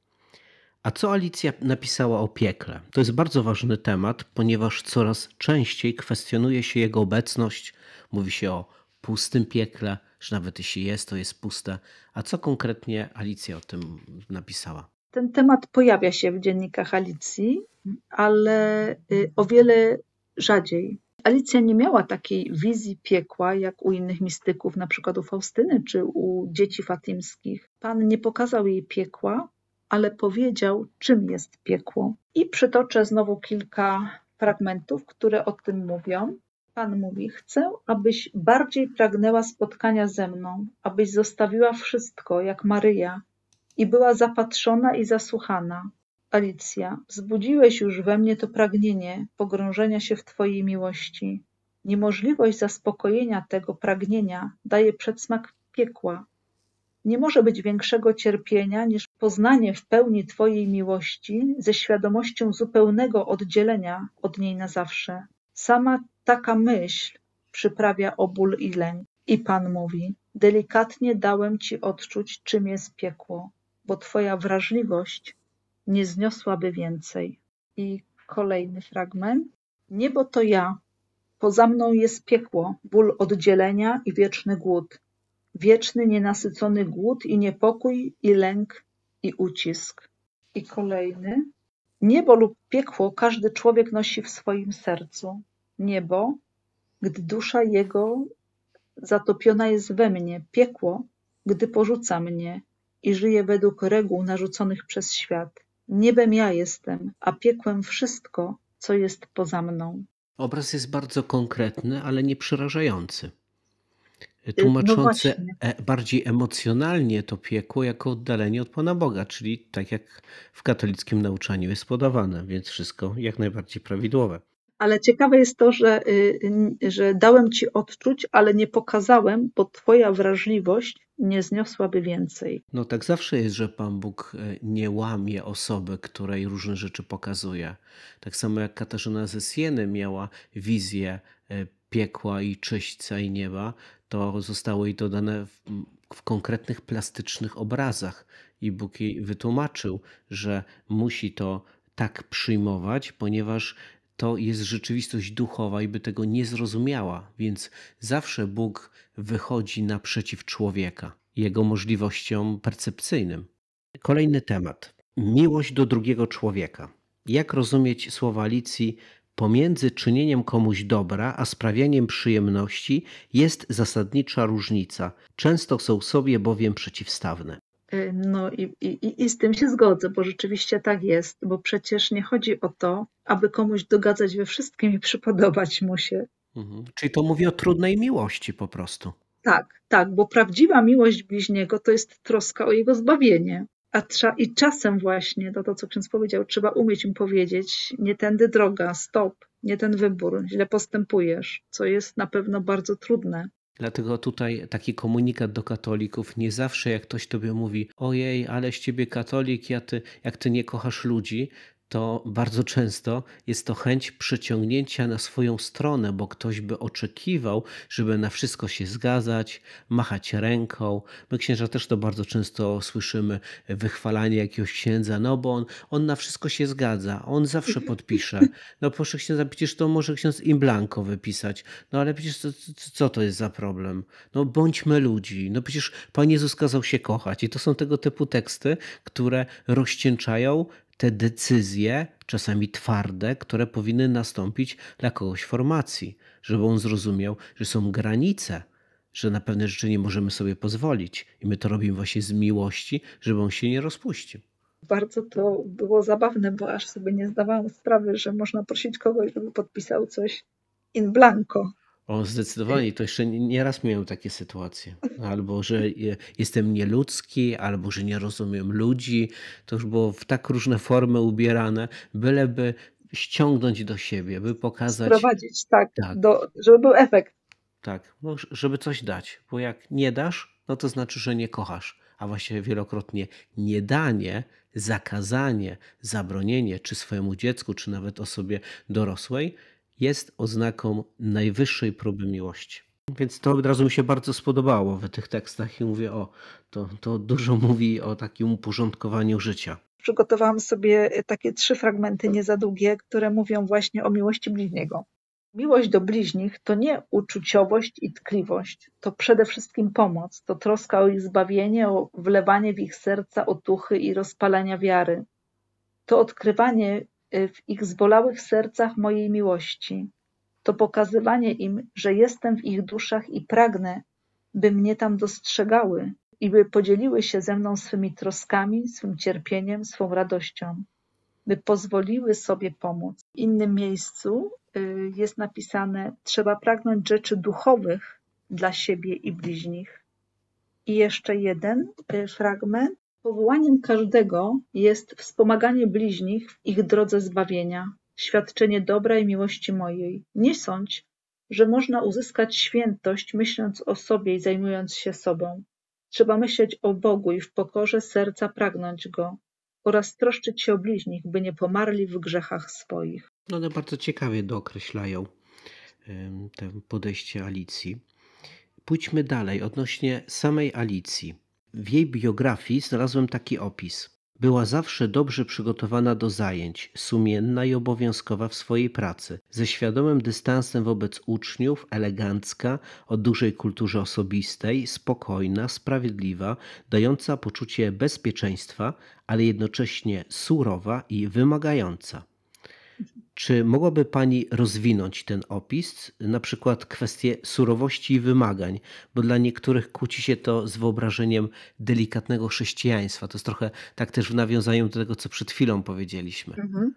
A co Alicja napisała o piekle? To jest bardzo ważny temat, ponieważ coraz częściej kwestionuje się jego obecność. Mówi się o pustym piekle, że nawet jeśli jest, to jest puste. A co konkretnie Alicja o tym napisała? Ten temat pojawia się w dziennikach Alicji, ale o wiele rzadziej. Alicja nie miała takiej wizji piekła, jak u innych mistyków, na przykład u Faustyny czy u dzieci fatimskich. Pan nie pokazał jej piekła, ale powiedział, czym jest piekło. I przytoczę znowu kilka fragmentów, które o tym mówią. Pan mówi, chcę, abyś bardziej pragnęła spotkania ze mną, abyś zostawiła wszystko, jak Maryja, i była zapatrzona i zasłuchana. Alicja, wzbudziłeś już we mnie to pragnienie pogrążenia się w Twojej miłości. Niemożliwość zaspokojenia tego pragnienia daje przedsmak piekła. Nie może być większego cierpienia niż poznanie w pełni Twojej miłości ze świadomością zupełnego oddzielenia od niej na zawsze. Sama taka myśl przyprawia o ból i lęk. I Pan mówi, delikatnie dałem Ci odczuć, czym jest piekło, bo Twoja wrażliwość nie zniosłaby więcej. I kolejny fragment. Niebo to ja, poza mną jest piekło, ból oddzielenia i wieczny głód. Wieczny, nienasycony głód i niepokój, i lęk, i ucisk. I kolejny. Niebo lub piekło każdy człowiek nosi w swoim sercu. Niebo, gdy dusza jego zatopiona jest we mnie. Piekło, gdy porzuca mnie i żyje według reguł narzuconych przez świat. Niebem ja jestem, a piekłem wszystko, co jest poza mną. Obraz jest bardzo konkretny, ale nie przerażający. No Tłumaczący właśnie. bardziej emocjonalnie to piekło jako oddalenie od Pana Boga, czyli tak jak w katolickim nauczaniu jest podawane, więc wszystko jak najbardziej prawidłowe. Ale ciekawe jest to, że dałem Ci odczuć, ale nie pokazałem, bo Twoja wrażliwość nie zniosłaby więcej. No tak zawsze jest, że Pan Bóg nie łamie osoby, której różne rzeczy pokazuje. Tak samo jak Katarzyna ze Sieny miała wizję piekła i czyśćca i nieba, to zostało jej dodane w konkretnych plastycznych obrazach. I Bóg jej wytłumaczył, że musi to tak przyjmować, ponieważ to jest rzeczywistość duchowa i by tego nie zrozumiała. Więc zawsze Bóg wychodzi naprzeciw człowieka, jego możliwościom percepcyjnym. Kolejny temat. Miłość do drugiego człowieka. Jak rozumieć słowa Alicji? Pomiędzy czynieniem komuś dobra, a sprawianiem przyjemności jest zasadnicza różnica. Często są sobie bowiem przeciwstawne. No i z tym się zgodzę, bo rzeczywiście tak jest, bo przecież nie chodzi o to, aby komuś dogadzać we wszystkim i przypodobać mu się. Czyli to mówi o trudnej miłości po prostu. Tak, tak, bo prawdziwa miłość bliźniego to jest troska o jego zbawienie. I czasem właśnie, to co ksiądz powiedział, trzeba umieć im powiedzieć, nie tędy droga, stop, nie ten wybór, źle postępujesz, co jest na pewno bardzo trudne. Dlatego tutaj taki komunikat do katolików, nie zawsze jak ktoś tobie mówi, ojej, ale z ciebie katolik, jak ty nie kochasz ludzi, to bardzo często jest to chęć przyciągnięcia na swoją stronę, bo ktoś by oczekiwał, żeby na wszystko się zgadzać, machać ręką. My księża też to bardzo często słyszymy, wychwalanie jakiegoś księdza, no bo on na wszystko się zgadza, on zawsze podpisze. No proszę księdza, przecież to może ksiądz in blanco wypisać. No ale przecież co to jest za problem? No bądźmy ludzi. No przecież Pan Jezus kazał się kochać. I to są tego typu teksty, które rozcieńczają te decyzje, czasami twarde, które powinny nastąpić dla kogoś formacji, żeby on zrozumiał, że są granice, że na pewne rzeczy nie możemy sobie pozwolić. I my to robimy właśnie z miłości, żeby on się nie rozpuścił. Bardzo to było zabawne, bo aż sobie nie zdawałam sprawy, że można prosić kogoś, żeby podpisał coś in blanco. O, zdecydowanie. To jeszcze nieraz miałem takie sytuacje. Albo, że jestem nieludzki, albo, że nie rozumiem ludzi. To już było w tak różne formy ubierane, byleby ściągnąć do siebie, by pokazać, Sprowadzić, tak, tak, żeby był efekt. tak, no, żeby coś dać. Bo jak nie dasz, no to znaczy, że nie kochasz. A właściwie wielokrotnie niedanie, zakazanie, zabronienie, czy swojemu dziecku, czy nawet osobie dorosłej, jest oznaką najwyższej próby miłości. Więc to od razu mi się bardzo spodobało w tych tekstach i mówię, to dużo mówi o takim uporządkowaniu życia. Przygotowałam sobie takie 3 fragmenty nie za długie, które mówią właśnie o miłości bliźniego. Miłość do bliźnich to nie uczuciowość i tkliwość, to przede wszystkim pomoc, to troska o ich zbawienie, o wlewanie w ich serca otuchy i rozpalania wiary. To odkrywanie w ich zbolałych sercach mojej miłości. To pokazywanie im, że jestem w ich duszach i pragnę, by mnie tam dostrzegały i by podzieliły się ze mną swymi troskami, swym cierpieniem, swą radością, by pozwoliły sobie pomóc. W innym miejscu jest napisane: trzeba pragnąć rzeczy duchowych dla siebie i bliźnich. I jeszcze jeden fragment. Powołaniem każdego jest wspomaganie bliźnich w ich drodze zbawienia, świadczenie dobra i miłości mojej. Nie sądź, że można uzyskać świętość, myśląc o sobie i zajmując się sobą. Trzeba myśleć o Bogu i w pokorze serca pragnąć Go oraz troszczyć się o bliźnich, by nie pomarli w grzechach swoich. No one bardzo ciekawie dookreślają to podejście Alicji. Pójdźmy dalej odnośnie samej Alicji. W jej biografii znalazłem taki opis. Była zawsze dobrze przygotowana do zajęć, sumienna i obowiązkowa w swojej pracy, ze świadomym dystansem wobec uczniów, elegancka, o dużej kulturze osobistej, spokojna, sprawiedliwa, dająca poczucie bezpieczeństwa, ale jednocześnie surowa i wymagająca. Czy mogłaby Pani rozwinąć ten opis, na przykład kwestię surowości i wymagań, bo dla niektórych kłóci się to z wyobrażeniem delikatnego chrześcijaństwa. To jest trochę tak też w nawiązaniu do tego, co przed chwilą powiedzieliśmy.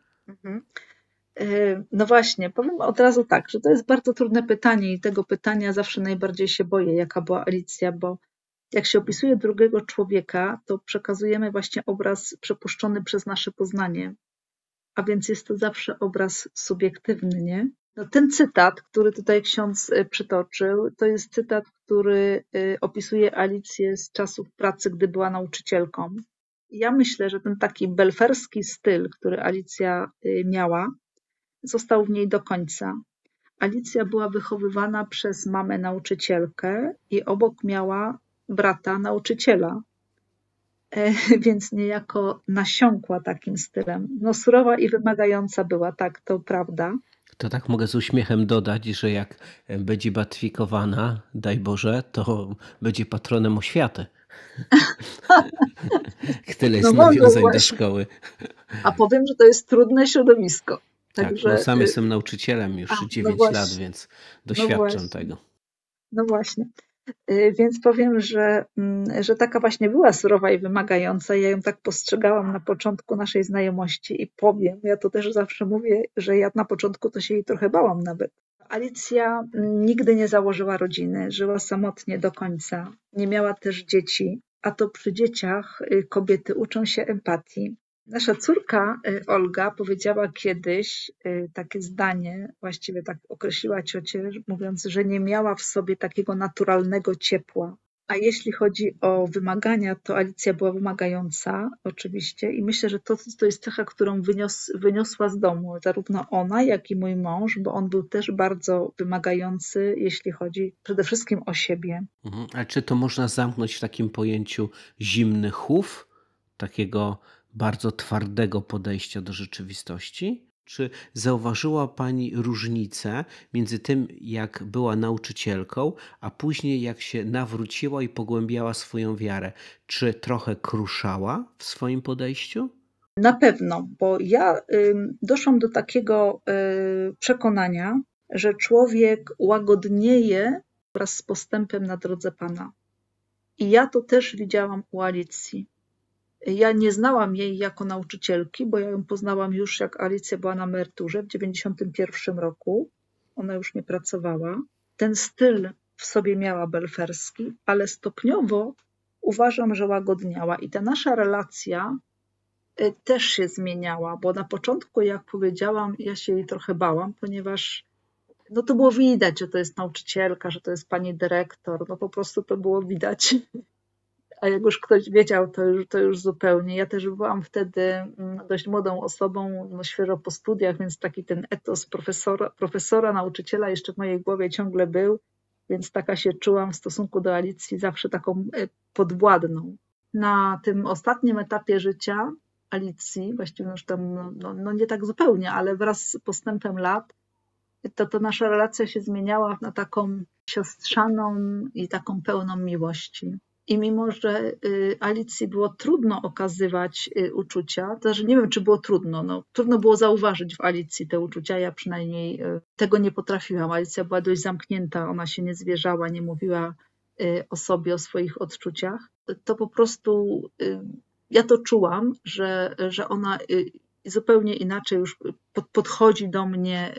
No właśnie, powiem od razu tak, że to jest bardzo trudne pytanie i tego pytania zawsze najbardziej się boję, jaka była Alicja, bo jak się opisuje drugiego człowieka, to przekazujemy właśnie obraz przepuszczony przez nasze poznanie, a więc jest to zawsze obraz subiektywny, nie? No ten cytat, który tutaj ksiądz przytoczył, to jest cytat, który opisuje Alicję z czasów pracy, gdy była nauczycielką. Ja myślę, że ten taki belferski styl, który Alicja miała, został w niej do końca. Alicja była wychowywana przez mamę nauczycielkę i obok miała brata, nauczyciela, więc niejako nasiąkła takim stylem. No surowa i wymagająca była, tak, to prawda. To tak mogę z uśmiechem dodać, że jak będzie beatyfikowana, daj Boże, to będzie patronem oświaty. Tyle jest No może nawiązań do właśnie. szkoły. A powiem, że to jest trudne środowisko. Tak, Także, no sam jestem nauczycielem już no 9 lat, właśnie, więc no doświadczam właśnie, tego. no właśnie. Więc powiem, że taka właśnie była surowa i wymagająca. Ja ją tak postrzegałam na początku naszej znajomości i powiem, ja to też zawsze mówię, że ja na początku to się jej trochę bałam nawet. Alicja nigdy nie założyła rodziny, żyła samotnie do końca, nie miała też dzieci, a to przy dzieciach kobiety uczą się empatii. Nasza córka Olga powiedziała kiedyś takie zdanie, właściwie tak określiła ciocię, mówiąc, że nie miała w sobie takiego naturalnego ciepła. A jeśli chodzi o wymagania, to Alicja była wymagająca oczywiście i myślę, że to jest cecha, którą wyniosła z domu, zarówno ona, jak i mój mąż, bo on był też bardzo wymagający, jeśli chodzi przede wszystkim o siebie. A czy to można zamknąć w takim pojęciu zimny chów, takiego bardzo twardego podejścia do rzeczywistości? Czy zauważyła Pani różnicę między tym, jak była nauczycielką, a później jak się nawróciła i pogłębiała swoją wiarę? Czy trochę kruszała w swoim podejściu? Na pewno, bo ja doszłam do takiego przekonania, że człowiek łagodnieje wraz z postępem na drodze Pana. I ja to też widziałam u Alicji. Ja nie znałam jej jako nauczycielki, bo ja ją poznałam już jak Alicja była na emeryturze w 1991 roku. Ona już nie pracowała. Ten styl w sobie miała belferski, ale stopniowo uważam, że łagodniała. I ta nasza relacja też się zmieniała, bo na początku, jak powiedziałam, ja się jej trochę bałam, ponieważ no to było widać, że to jest nauczycielka, że to jest pani dyrektor, no po prostu to było widać. A jak już ktoś wiedział, to już zupełnie. Ja też byłam wtedy dość młodą osobą, no świeżo po studiach, więc taki ten etos profesora, nauczyciela jeszcze w mojej głowie ciągle był, więc taka się czułam w stosunku do Alicji zawsze taką podwładną. Na tym ostatnim etapie życia Alicji, właściwie już tam no nie tak zupełnie, ale wraz z postępem lat, to nasza relacja się zmieniała na taką siostrzaną i taką pełną miłości. I mimo, że Alicji było trudno okazywać uczucia, to znaczy nie wiem, czy było trudno, no, trudno było zauważyć w Alicji te uczucia, ja przynajmniej tego nie potrafiłam. Alicja była dość zamknięta, ona się nie zwierzała, nie mówiła o sobie, o swoich odczuciach. To po prostu ja to czułam, że ona zupełnie inaczej już podchodzi do mnie,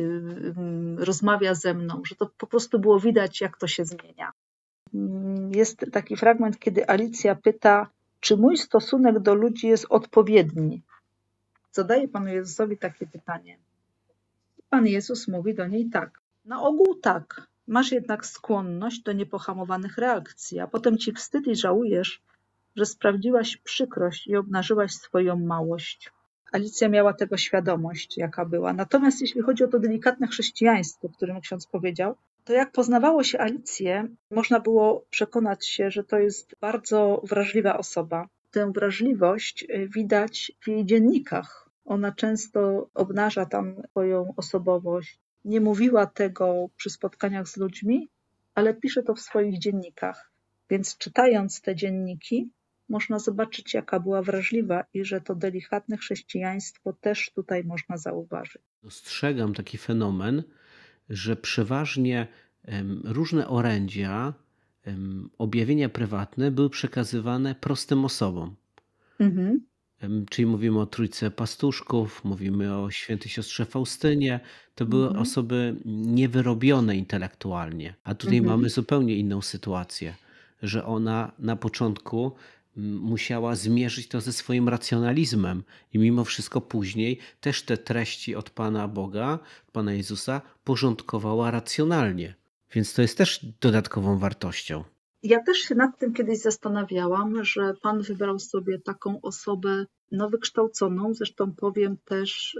rozmawia ze mną, że to po prostu było widać, jak to się zmienia. Jest taki fragment, kiedy Alicja pyta, czy mój stosunek do ludzi jest odpowiedni. Zadaje Panu Jezusowi takie pytanie. Pan Jezus mówi do niej tak. Na ogół tak. Masz jednak skłonność do niepohamowanych reakcji, a potem ci wstyd i żałujesz, że sprawdziłaś przykrość i obnażyłaś swoją małość. Alicja miała tego świadomość, jaka była. Natomiast jeśli chodzi o to delikatne chrześcijaństwo, o którym ksiądz powiedział, to jak poznawało się Alicję, można było przekonać się, że to jest bardzo wrażliwa osoba. Tę wrażliwość widać w jej dziennikach. Ona często obnaża tam swoją osobowość. Nie mówiła tego przy spotkaniach z ludźmi, ale pisze to w swoich dziennikach. Więc czytając te dzienniki, można zobaczyć, jaka była wrażliwa i że to delikatne chrześcijaństwo też tutaj można zauważyć. Dostrzegam taki fenomen, że przeważnie różne orędzia, objawienia prywatne były przekazywane prostym osobom. Mhm. Czyli mówimy o Trójce Pastuszków, mówimy o świętej siostrze Faustynie. To były osoby niewyrobione intelektualnie. A tutaj mamy zupełnie inną sytuację, że ona na początku musiała zmierzyć to ze swoim racjonalizmem i mimo wszystko później też te treści od Pana Boga, Pana Jezusa porządkowała racjonalnie. Więc to jest też dodatkową wartością. Ja też się nad tym kiedyś zastanawiałam, że Pan wybrał sobie taką osobę wykształconą. Zresztą powiem też,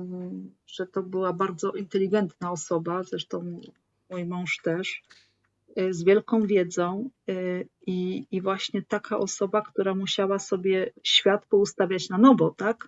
że to była bardzo inteligentna osoba, zresztą mój mąż też. z wielką wiedzą i właśnie taka osoba, która musiała sobie świat poustawiać na nowo, tak?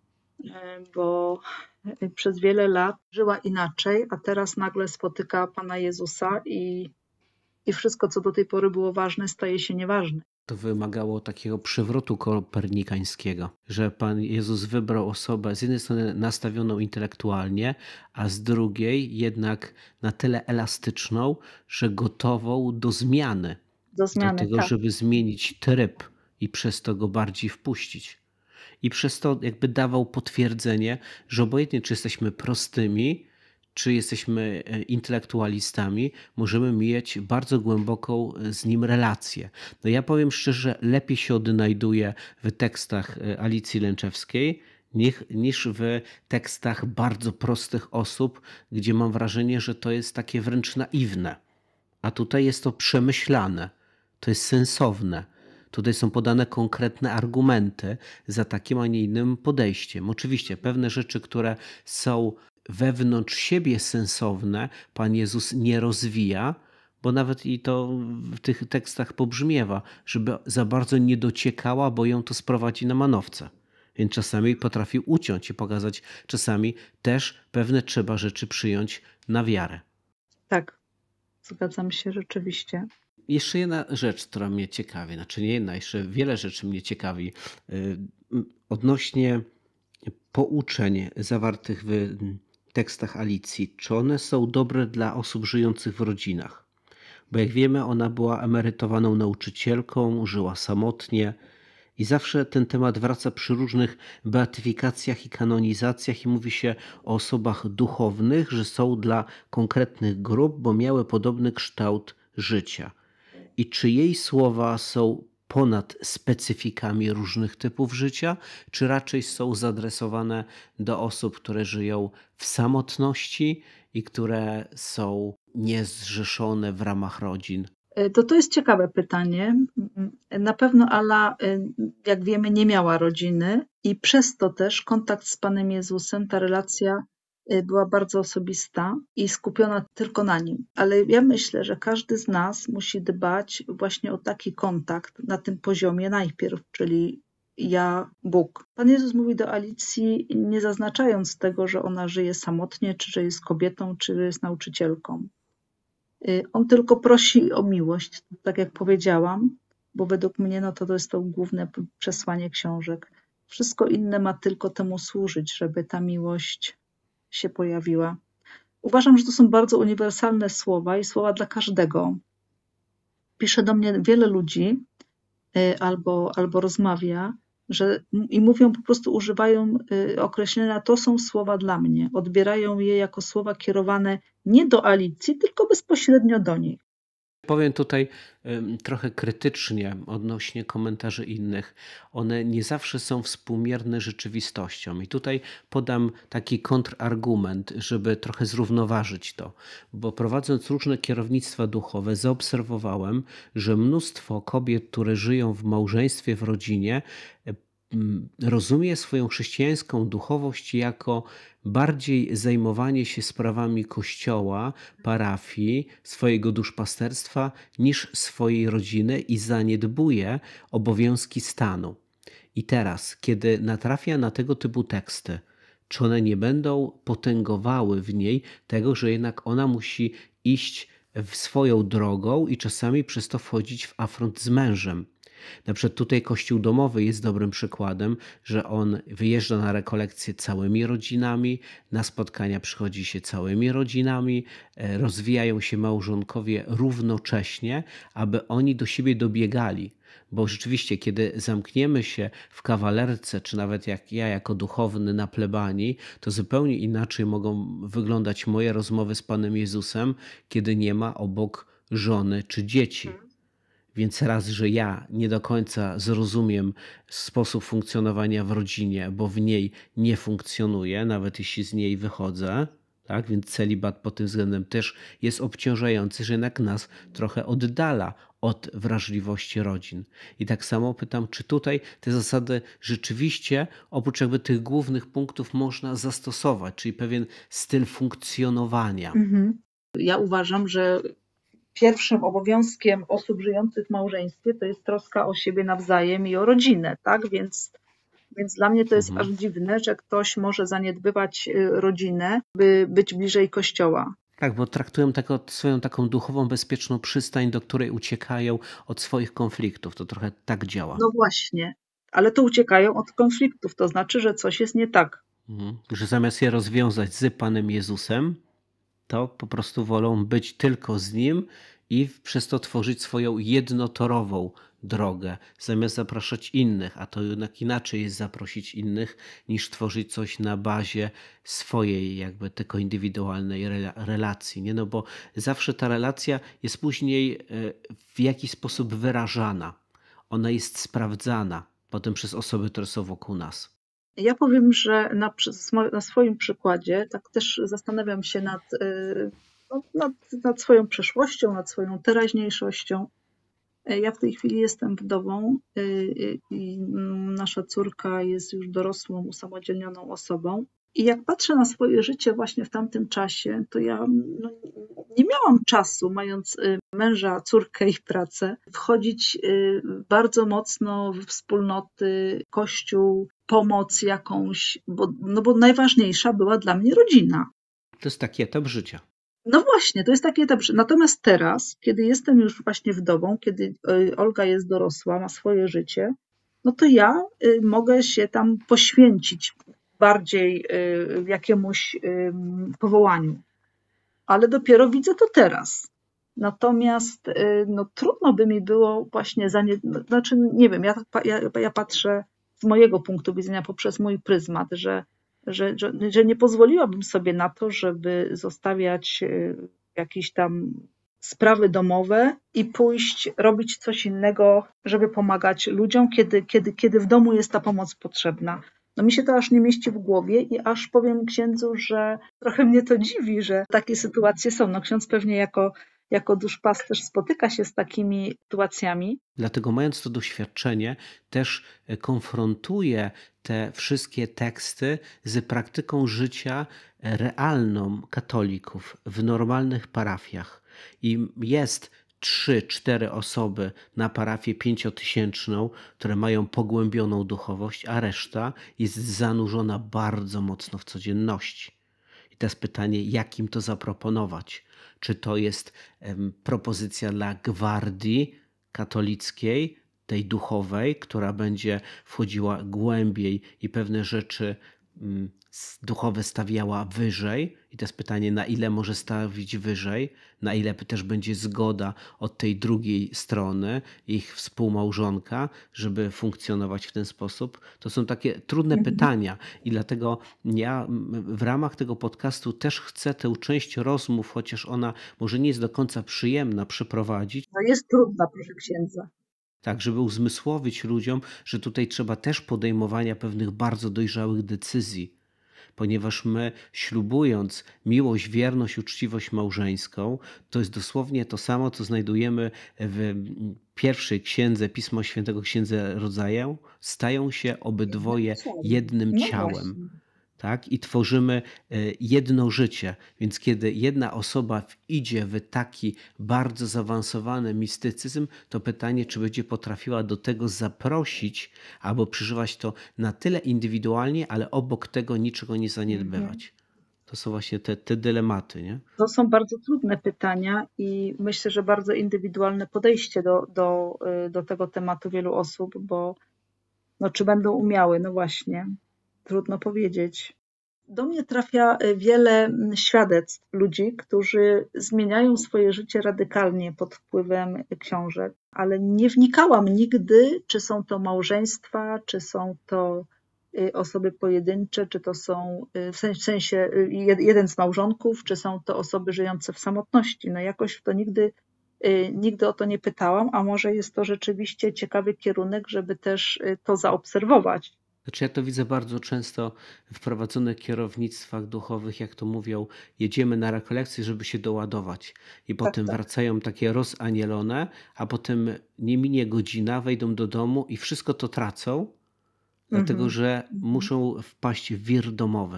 Bo przez wiele lat żyła inaczej, a teraz nagle spotyka Pana Jezusa i wszystko, co do tej pory było ważne, staje się nieważne. To wymagało takiego przewrotu kopernikańskiego, że Pan Jezus wybrał osobę z jednej strony nastawioną intelektualnie, a z drugiej jednak na tyle elastyczną, że gotową do zmiany, Do do zmiany, tego, tak. żeby zmienić tryb i przez to go bardziej wpuścić. I przez to jakby dawał potwierdzenie, że obojętnie czy jesteśmy prostymi, czy jesteśmy intelektualistami, możemy mieć bardzo głęboką z nim relację. No ja powiem szczerze, lepiej się odnajduję w tekstach Alicji Lęczewskiej niż w tekstach bardzo prostych osób, gdzie mam wrażenie, że to jest takie wręcz naiwne. A tutaj jest to przemyślane, to jest sensowne. Tutaj są podane konkretne argumenty za takim, a nie innym podejściem. Oczywiście pewne rzeczy, które są wewnątrz siebie sensowne, Pan Jezus nie rozwija, bo nawet i to w tych tekstach pobrzmiewa, żeby za bardzo nie dociekała, bo ją to sprowadzi na manowce. Więc czasami potrafił uciąć i pokazać, czasami też pewne trzeba rzeczy przyjąć na wiarę. Tak, zgadzam się rzeczywiście. Jeszcze jedna rzecz, która mnie ciekawi, znaczy nie jedna, jeszcze wiele rzeczy mnie ciekawi odnośnie pouczeń zawartych w tekstach Alicji. Czy one są dobre dla osób żyjących w rodzinach? Bo jak wiemy, ona była emerytowaną nauczycielką, żyła samotnie i zawsze ten temat wraca przy różnych beatyfikacjach i kanonizacjach i mówi się o osobach duchownych, że są dla konkretnych grup, bo miały podobny kształt życia. I czy jej słowa są ponad specyfikami różnych typów życia, czy raczej są zadresowane do osób, które żyją w samotności i które są niezrzeszone w ramach rodzin? To jest ciekawe pytanie. Na pewno Ala, jak wiemy, nie miała rodziny i przez to też kontakt z Panem Jezusem, ta relacja była bardzo osobista i skupiona tylko na nim. Ale ja myślę, że każdy z nas musi dbać właśnie o taki kontakt na tym poziomie najpierw, czyli ja, Bóg. Pan Jezus mówi do Alicji, nie zaznaczając tego, że ona żyje samotnie, czy że jest kobietą, czy że jest nauczycielką. On tylko prosi o miłość, tak jak powiedziałam, bo według mnie to jest to główne przesłanie książek. Wszystko inne ma tylko temu służyć, żeby ta miłość się pojawiła. Uważam, że to są bardzo uniwersalne słowa i słowa dla każdego. Pisze do mnie wiele ludzi albo rozmawia, i mówią, po prostu używają określenia, to są słowa dla mnie. Odbierają je jako słowa kierowane nie do Alicji, tylko bezpośrednio do niej. Powiem tutaj trochę krytycznie odnośnie komentarzy innych. One nie zawsze są współmierne rzeczywistością. I tutaj podam taki kontrargument, żeby trochę zrównoważyć to. Bo prowadząc różne kierownictwa duchowe, zaobserwowałem, że mnóstwo kobiet, które żyją w małżeństwie, w rodzinie, rozumie swoją chrześcijańską duchowość jako bardziej zajmowanie się sprawami kościoła, parafii, swojego duszpasterstwa niż swojej rodziny i zaniedbuje obowiązki stanu. I teraz, kiedy natrafia na tego typu teksty, czy one nie będą potęgowały w niej tego, że jednak ona musi iść w swoją drogą i czasami przez to wchodzić w afront z mężem. Na przykład tutaj Kościół domowy jest dobrym przykładem, że on wyjeżdża na rekolekcje całymi rodzinami, na spotkania przychodzi się całymi rodzinami, rozwijają się małżonkowie równocześnie, aby oni do siebie dobiegali. Bo rzeczywiście, kiedy zamkniemy się w kawalerce, czy nawet jak ja jako duchowny na plebanii, to zupełnie inaczej mogą wyglądać moje rozmowy z Panem Jezusem, kiedy nie ma obok żony czy dzieci. Więc raz, że ja nie do końca zrozumiem sposób funkcjonowania w rodzinie, bo w niej nie funkcjonuję, nawet jeśli z niej wychodzę, tak? Więc celibat pod tym względem też jest obciążający, że jednak nas trochę oddala od wrażliwości rodzin. I tak samo pytam, czy tutaj te zasady rzeczywiście, oprócz jakby tych głównych punktów, można zastosować, czyli pewien styl funkcjonowania. Ja uważam, że pierwszym obowiązkiem osób żyjących w małżeństwie to jest troska o siebie nawzajem i o rodzinę, tak? Więc dla mnie to jest aż Mhm. dziwne, że ktoś może zaniedbywać rodzinę, by być bliżej Kościoła. Tak, bo traktują swoją taką duchową, bezpieczną przystań, do której uciekają od swoich konfliktów. To trochę tak działa. No właśnie, ale to uciekają od konfliktów, to znaczy, że coś jest nie tak. Że zamiast je rozwiązać z Panem Jezusem, to po prostu wolą być tylko z Nim i przez to tworzyć swoją jednotorową drogę, zamiast zapraszać innych, a to jednak inaczej jest zaprosić innych, niż tworzyć coś na bazie swojej jakby tylko indywidualnej relacji, nie? No bo zawsze ta relacja jest później w jakiś sposób wyrażana. Ona jest sprawdzana potem przez osoby, które są wokół nas. Ja powiem, że na swoim przykładzie tak też zastanawiam się no, nad swoją przeszłością, nad swoją teraźniejszością. Ja w tej chwili jestem wdową i nasza córka jest już dorosłą, usamodzielnioną osobą. I jak patrzę na swoje życie właśnie w tamtym czasie, to ja no, nie miałam czasu, mając męża, córkę i pracę, wchodzić bardzo mocno w wspólnoty, kościół, pomoc jakąś, bo najważniejsza była dla mnie rodzina. To jest taki etap życia. No właśnie, to jest taki etap. Natomiast teraz, kiedy jestem już właśnie wdową, kiedy Olga jest dorosła, ma swoje życie, no to ja mogę się tam poświęcić bardziej jakiemuś powołaniu. Ale dopiero widzę to teraz. Natomiast no, trudno by mi było właśnie znaczy nie wiem, ja patrzę z mojego punktu widzenia poprzez mój pryzmat, że nie pozwoliłabym sobie na to, żeby zostawiać jakieś tam sprawy domowe i pójść robić coś innego, żeby pomagać ludziom, kiedy w domu jest ta pomoc potrzebna. No mi się to aż nie mieści w głowie i aż powiem księdzu, że trochę mnie to dziwi, że takie sytuacje są. No ksiądz pewnie jako duszpasterz spotyka się z takimi sytuacjami. Dlatego mając to doświadczenie, też konfrontuję te wszystkie teksty z praktyką życia realną katolików w normalnych parafiach. I jest 3-4 osoby na parafię 5-tysięczną, które mają pogłębioną duchowość, a reszta jest zanurzona bardzo mocno w codzienności. I teraz pytanie, jak im to zaproponować? Czy to jest propozycja dla gwardii katolickiej, tej duchowej, która będzie wchodziła głębiej i pewne rzeczy duchowe stawiała wyżej. I to jest pytanie, na ile może stawić wyżej, na ile też będzie zgoda od tej drugiej strony, ich współmałżonka, żeby funkcjonować w ten sposób. To są takie trudne pytania i dlatego ja w ramach tego podcastu też chcę tę część rozmów, chociaż ona może nie jest do końca przyjemna, przeprowadzić. No jest trudna, proszę księdza. Tak, żeby uzmysłowić ludziom, że tutaj trzeba też podejmowania pewnych bardzo dojrzałych decyzji, ponieważ my, ślubując miłość, wierność, uczciwość małżeńską, to jest dosłownie to samo, co znajdujemy w pierwszej księdze Pisma Świętego, Księdze Rodzaju, stają się obydwoje jednym No ciałem. właśnie. Tak? I tworzymy jedno życie. Więc kiedy jedna osoba idzie w taki bardzo zaawansowany mistycyzm, to pytanie, czy będzie potrafiła do tego zaprosić albo przeżywać to na tyle indywidualnie, ale obok tego niczego nie zaniedbywać. To są właśnie te dylematy, nie? To są bardzo trudne pytania i myślę, że bardzo indywidualne podejście do tego tematu wielu osób, bo no, czy będą umiały? No właśnie, trudno powiedzieć. Do mnie trafia wiele świadectw ludzi, którzy zmieniają swoje życie radykalnie pod wpływem książek, ale nie wnikałam nigdy, czy są to małżeństwa, czy są to osoby pojedyncze, czy to są w sensie jeden z małżonków, czy są to osoby żyjące w samotności. No jakoś w to nigdy o to nie pytałam, a może jest to rzeczywiście ciekawy kierunek, żeby też to zaobserwować. Znaczy ja to widzę bardzo często w prowadzonych kierownictwach duchowych, jak to mówią, jedziemy na rekolekcję, żeby się doładować. I potem tak. wracają takie rozanielone, a potem nie minie godzina, wejdą do domu i wszystko to tracą, dlatego że muszą wpaść w wir domowy.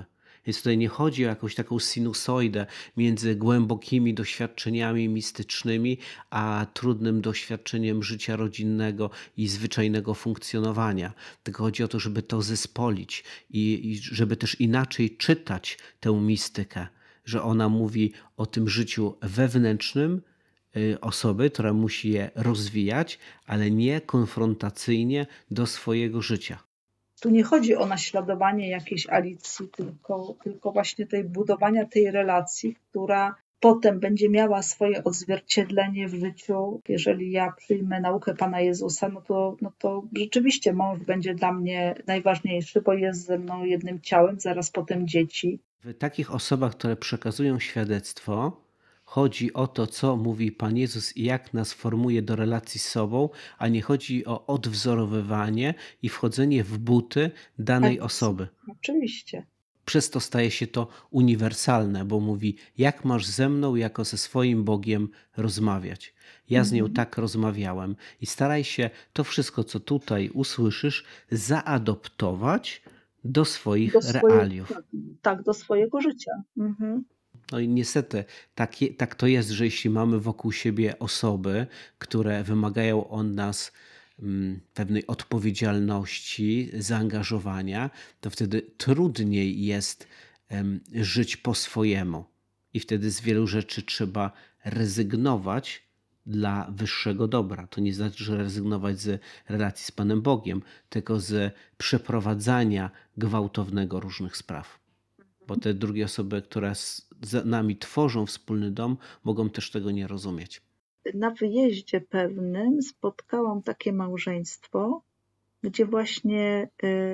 Więc tutaj nie chodzi o jakąś taką sinusoidę między głębokimi doświadczeniami mistycznymi, a trudnym doświadczeniem życia rodzinnego i zwyczajnego funkcjonowania. Tylko chodzi o to, żeby to zespolić i żeby też inaczej czytać tę mistykę, że ona mówi o tym życiu wewnętrznym osoby, która musi je rozwijać, ale nie konfrontacyjnie do swojego życia. Tu nie chodzi o naśladowanie jakiejś Alicji, tylko właśnie budowania tej relacji, która potem będzie miała swoje odzwierciedlenie w życiu. Jeżeli ja przyjmę naukę Pana Jezusa, no to rzeczywiście mąż będzie dla mnie najważniejszy, bo jest ze mną jednym ciałem, zaraz potem dzieci. W takich osobach, które przekazują świadectwo, chodzi o to, co mówi Pan Jezus i jak nas formuje do relacji z sobą, a nie chodzi o odwzorowywanie i wchodzenie w buty danej osoby. Oczywiście. Przez to staje się to uniwersalne, bo mówi, jak masz ze mną jako ze swoim Bogiem rozmawiać. Ja z nią tak rozmawiałem. I staraj się to wszystko, co tutaj usłyszysz, zaadoptować do swoich realiów. Tak, do swojego życia. No i niestety tak to jest, że jeśli mamy wokół siebie osoby, które wymagają od nas pewnej odpowiedzialności, zaangażowania, to wtedy trudniej jest żyć po swojemu. I wtedy z wielu rzeczy trzeba rezygnować dla wyższego dobra. To nie znaczy, że rezygnować z relacji z Panem Bogiem, tylko z przeprowadzania gwałtownego różnych spraw. Bo te drugie osoby, które z nami tworzą wspólny dom, mogą też tego nie rozumieć. Na wyjeździe pewnym spotkałam takie małżeństwo, gdzie właśnie,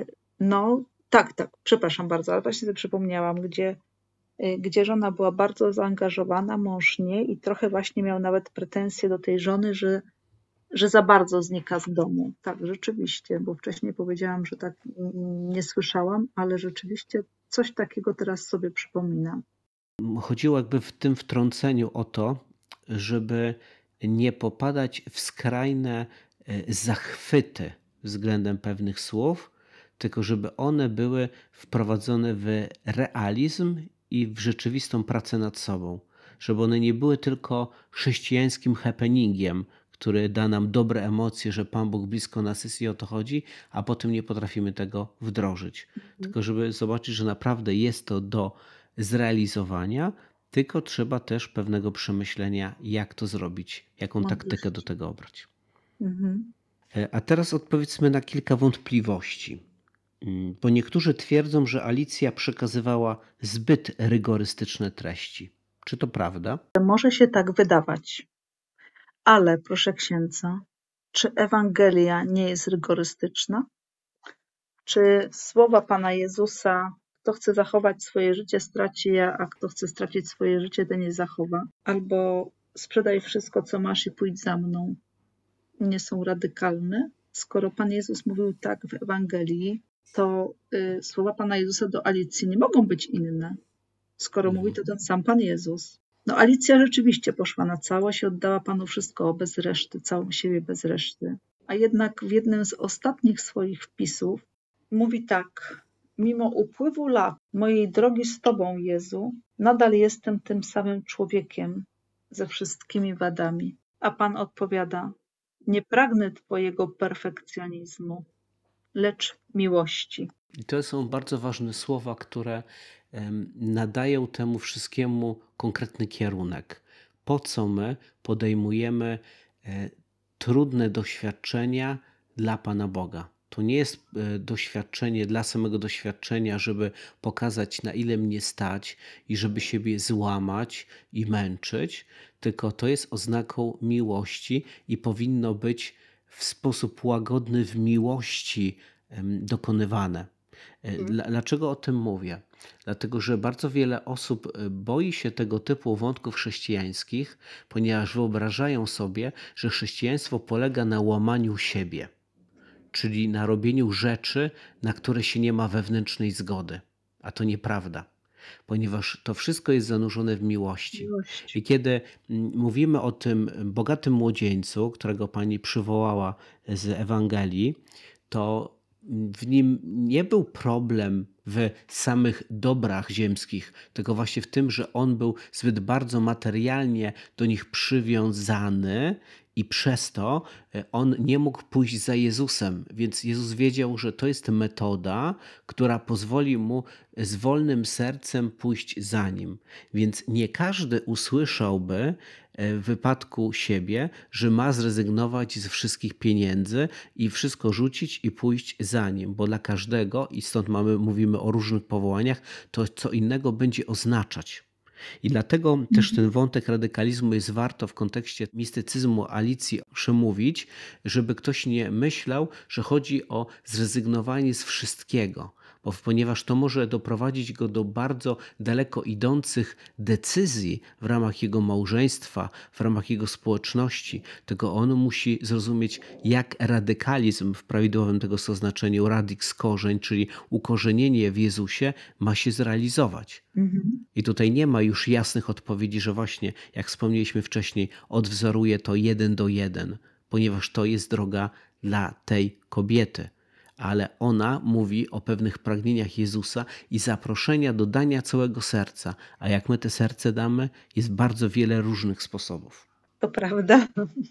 tak, przepraszam bardzo, ale właśnie sobie przypomniałam, gdzie żona była bardzo zaangażowana, mąż nie, i trochę właśnie miał nawet pretensje do tej żony, że za bardzo znika z domu. Tak, rzeczywiście, bo wcześniej powiedziałam, że tak nie słyszałam, ale rzeczywiście coś takiego teraz sobie przypominam. Chodziło jakby w tym wtrąceniu o to, żeby nie popadać w skrajne zachwyty względem pewnych słów, tylko żeby one były wprowadzone w realizm i w rzeczywistą pracę nad sobą. Żeby one nie były tylko chrześcijańskim happeningiem, który da nam dobre emocje, że Pan Bóg blisko nas jest i o to chodzi, a potem nie potrafimy tego wdrożyć. Tylko żeby zobaczyć, że naprawdę jest to do zrealizowania, tylko trzeba też pewnego przemyślenia, jak to zrobić, jaką taktykę do tego obrać. A teraz odpowiedzmy na kilka wątpliwości. Bo niektórzy twierdzą, że Alicja przekazywała zbyt rygorystyczne treści. Czy to prawda? Może się tak wydawać, ale proszę księdza, czy Ewangelia nie jest rygorystyczna? Czy słowa Pana Jezusa, kto chce zachować swoje życie, straci je, a kto chce stracić swoje życie, ten nie zachowa? Albo sprzedaj wszystko, co masz i pójdź za mną, nie są radykalne? Skoro Pan Jezus mówił tak w Ewangelii, to słowa Pana Jezusa do Alicji nie mogą być inne, skoro mówi to ten sam Pan Jezus. No Alicja rzeczywiście poszła na całość i oddała Panu wszystko bez reszty, całą siebie bez reszty. A jednak w jednym z ostatnich swoich wpisów mówi tak: mimo upływu lat mojej drogi z Tobą, Jezu, nadal jestem tym samym człowiekiem ze wszystkimi wadami. A Pan odpowiada: nie pragnę Twojego perfekcjonizmu, lecz miłości. I to są bardzo ważne słowa, które nadają temu wszystkiemu konkretny kierunek. Po co my podejmujemy trudne doświadczenia dla Pana Boga? To nie jest doświadczenie dla samego doświadczenia, żeby pokazać, na ile mnie stać i żeby siebie złamać i męczyć, tylko to jest oznaką miłości i powinno być w sposób łagodny w miłości dokonywane. Dlaczego o tym mówię? Dlatego, że bardzo wiele osób boi się tego typu wątków chrześcijańskich, ponieważ wyobrażają sobie, że chrześcijaństwo polega na łamaniu siebie, czyli na robieniu rzeczy, na które się nie ma wewnętrznej zgody. A to nieprawda, ponieważ to wszystko jest zanurzone w miłości. I kiedy mówimy o tym bogatym młodzieńcu, którego Pani przywołała z Ewangelii, to w nim nie był problem w samych dobrach ziemskich, tylko właśnie w tym, że on był zbyt bardzo materialnie do nich przywiązany i przez to on nie mógł pójść za Jezusem. Więc Jezus wiedział, że to jest metoda, która pozwoli mu z wolnym sercem pójść za nim. Więc nie każdy usłyszałby w wypadku siebie, że ma zrezygnować z wszystkich pieniędzy i wszystko rzucić i pójść za nim, bo dla każdego, i stąd mówimy o różnych powołaniach, to co innego będzie oznaczać. I dlatego też ten wątek radykalizmu jest warto w kontekście mistycyzmu Alicji przemówić, żeby ktoś nie myślał, że chodzi o zrezygnowanie z wszystkiego, ponieważ to może doprowadzić go do bardzo daleko idących decyzji w ramach jego małżeństwa, w ramach jego społeczności. Tylko on musi zrozumieć, jak radykalizm w prawidłowym tego znaczeniu, radix korzeń, czyli ukorzenienie w Jezusie, ma się zrealizować. I tutaj nie ma już jasnych odpowiedzi, że właśnie, jak wspomnieliśmy wcześniej, odwzoruje to 1:1, ponieważ to jest droga dla tej kobiety. Ale ona mówi o pewnych pragnieniach Jezusa i zaproszenia do dania całego serca. A jak my te serce damy, jest bardzo wiele różnych sposobów. To prawda.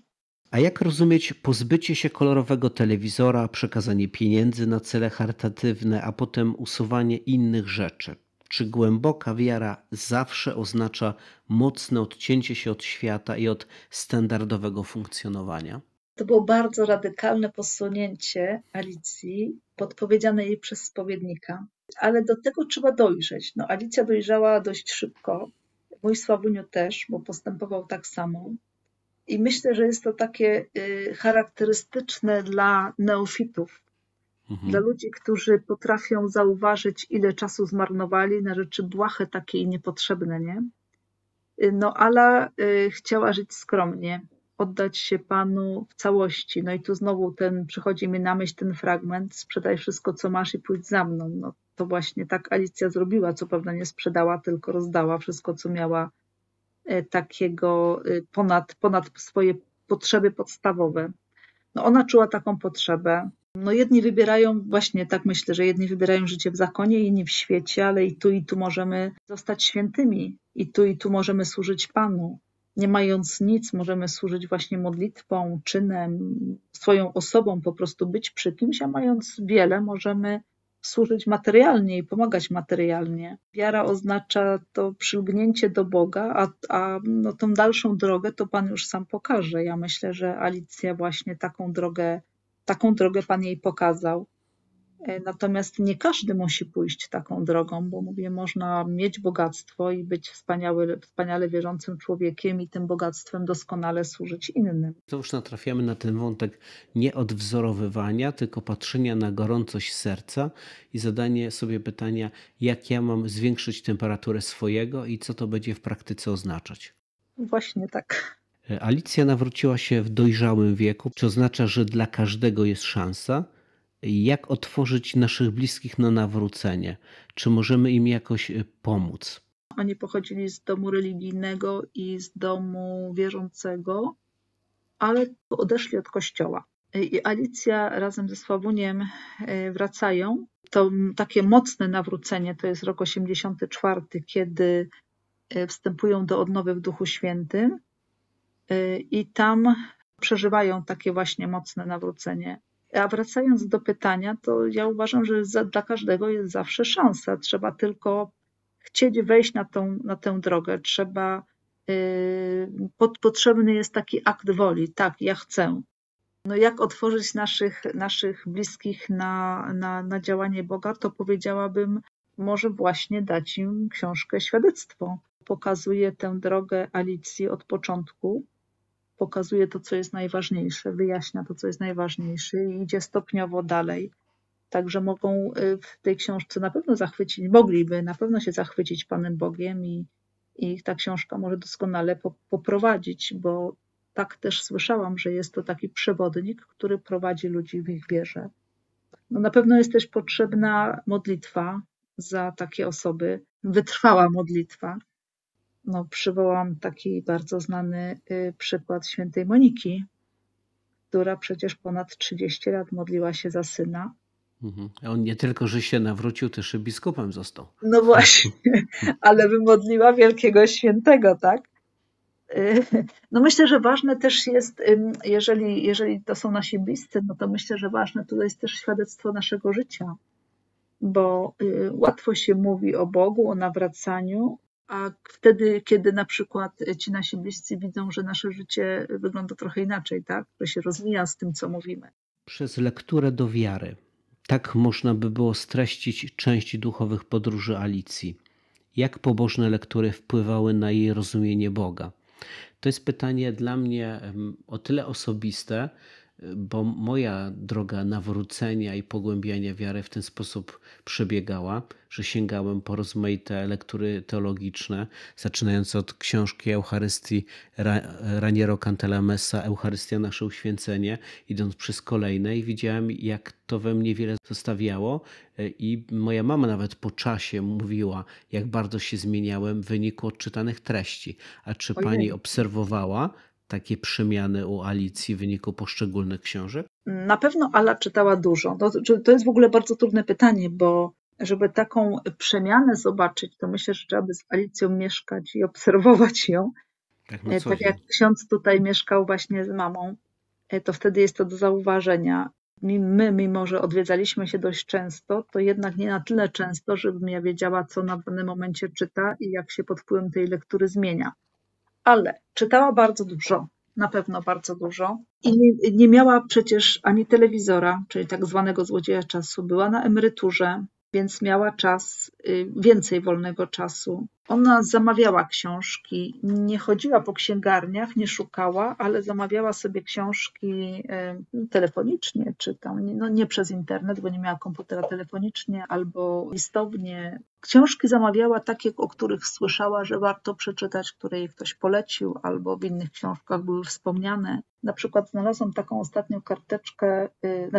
A jak rozumieć pozbycie się kolorowego telewizora, przekazanie pieniędzy na cele charytatywne, a potem usuwanie innych rzeczy? Czy głęboka wiara zawsze oznacza mocne odcięcie się od świata i od standardowego funkcjonowania? To było bardzo radykalne posunięcie Alicji, podpowiedziane jej przez spowiednika. Ale do tego trzeba dojrzeć. No, Alicja dojrzała dość szybko. Mój Sławuniu też, bo postępował tak samo. I myślę, że jest to takie charakterystyczne dla neofitów, dla ludzi, którzy potrafią zauważyć, ile czasu zmarnowali na rzeczy błahe, takie i niepotrzebne, nie? No, Ala chciała żyć skromnie, oddać się Panu w całości. No i tu znowu przychodzi mi na myśl ten fragment: sprzedaj wszystko, co masz i pójdź za mną. No, to właśnie tak Alicja zrobiła, co prawda nie sprzedała, tylko rozdała wszystko, co miała takiego ponad swoje potrzeby podstawowe. No, ona czuła taką potrzebę. No, jedni wybierają, właśnie tak myślę, że jedni wybierają życie w zakonie, inni w świecie, ale i tu możemy zostać świętymi, i tu możemy służyć Panu. Nie mając nic, możemy służyć właśnie modlitwą, czynem, swoją osobą, po prostu być przy kimś, a mając wiele, możemy służyć materialnie i pomagać materialnie. Wiara oznacza to przylgnięcie do Boga, a no, tą dalszą drogę to Pan już sam pokaże. Ja myślę, że Alicja właśnie taką drogę Pan jej pokazał. Natomiast nie każdy musi pójść taką drogą, bo mówię, można mieć bogactwo i być wspaniale wierzącym człowiekiem i tym bogactwem doskonale służyć innym. To już natrafiamy na ten wątek nie odwzorowywania, tylko patrzenia na gorącość serca i zadanie sobie pytania, jak ja mam zwiększyć temperaturę swojego i co to będzie w praktyce oznaczać. Właśnie tak. Alicja nawróciła się w dojrzałym wieku, co oznacza, że dla każdego jest szansa. Jak otworzyć naszych bliskich na nawrócenie? Czy możemy im jakoś pomóc? Oni pochodzili z domu religijnego i z domu wierzącego, ale odeszli od kościoła. I Alicja razem ze Sławuniem wracają. To takie mocne nawrócenie to jest rok 84, kiedy wstępują do odnowy w Duchu Świętym i tam przeżywają takie właśnie mocne nawrócenie. A wracając do pytania, to ja uważam, że dla każdego jest zawsze szansa. Trzeba tylko chcieć wejść na tę drogę. Potrzebny jest taki akt woli. Tak, ja chcę. No jak otworzyć naszych bliskich na działanie Boga, to powiedziałabym, może właśnie dać im książkę Świadectwo. Pokazuje tę drogę Alicji od początku. Pokazuje to, co jest najważniejsze, wyjaśnia to, co jest najważniejsze i idzie stopniowo dalej. Także mogą w tej książce mogliby na pewno się zachwycić Panem Bogiem i ta książka może doskonale poprowadzić, bo tak też słyszałam, że jest to taki przewodnik, który prowadzi ludzi w ich wierze. No, na pewno jest też potrzebna modlitwa za takie osoby, wytrwała modlitwa. No, przywołam taki bardzo znany przykład świętej Moniki, która przecież ponad 30 lat modliła się za syna Mhm. On nie tylko, że się nawrócił, też i biskupem został. No właśnie, ale wymodliła wielkiego świętego, tak? No myślę, że ważne też jest, jeżeli to są nasi bliscy, no to myślę, że ważne tutaj jest też świadectwo naszego życia, bo łatwo się mówi o Bogu, o nawracaniu, a wtedy, kiedy na przykład ci nasi bliscy widzą, że nasze życie wygląda trochę inaczej, tak? Że się rozmija z tym, co mówimy. Przez lekturę do wiary. Tak można by było streścić część duchowych podróży Alicji. Jak pobożne lektury wpływały na jej rozumienie Boga? To jest pytanie dla mnie o tyle osobiste, bo moja droga nawrócenia i pogłębiania wiary w ten sposób przebiegała, że sięgałem po rozmaite lektury teologiczne, zaczynając od książki Eucharystii Raniero Cantalamessa, Eucharystia nasze uświęcenie, idąc przez kolejne i widziałem, jak to we mnie wiele zostawiało i moja mama nawet po czasie mówiła, jak bardzo się zmieniałem w wyniku odczytanych treści. A czy pani Ojej. obserwowała takie przemiany u Alicji w wyniku poszczególnych książek? Na pewno Ala czytała dużo. To jest w ogóle bardzo trudne pytanie, bo żeby taką przemianę zobaczyć, to myślę, że trzeba by z Alicją mieszkać i obserwować ją. Tak na co Tak jak dzień. ksiądz tutaj mieszkał właśnie z mamą, to wtedy jest to do zauważenia. My, mimo że odwiedzaliśmy się dość często, to jednak nie na tyle często, żebym ja wiedziała, co na danym momencie czyta i jak się pod wpływem tej lektury zmienia. Ale czytała bardzo dużo, na pewno bardzo dużo. I nie miała przecież ani telewizora, czyli tak zwanego złodzieja czasu. Była na emeryturze, więc miała czas, więcej wolnego czasu. Ona zamawiała książki, nie chodziła po księgarniach, nie szukała, ale zamawiała sobie książki telefonicznie, czy tam, no nie przez internet, bo nie miała komputera, telefonicznie albo listownie. Książki zamawiała takie, o których słyszała, że warto przeczytać, które jej ktoś polecił, albo w innych książkach były wspomniane. Na przykład znalazłam taką ostatnią karteczkę,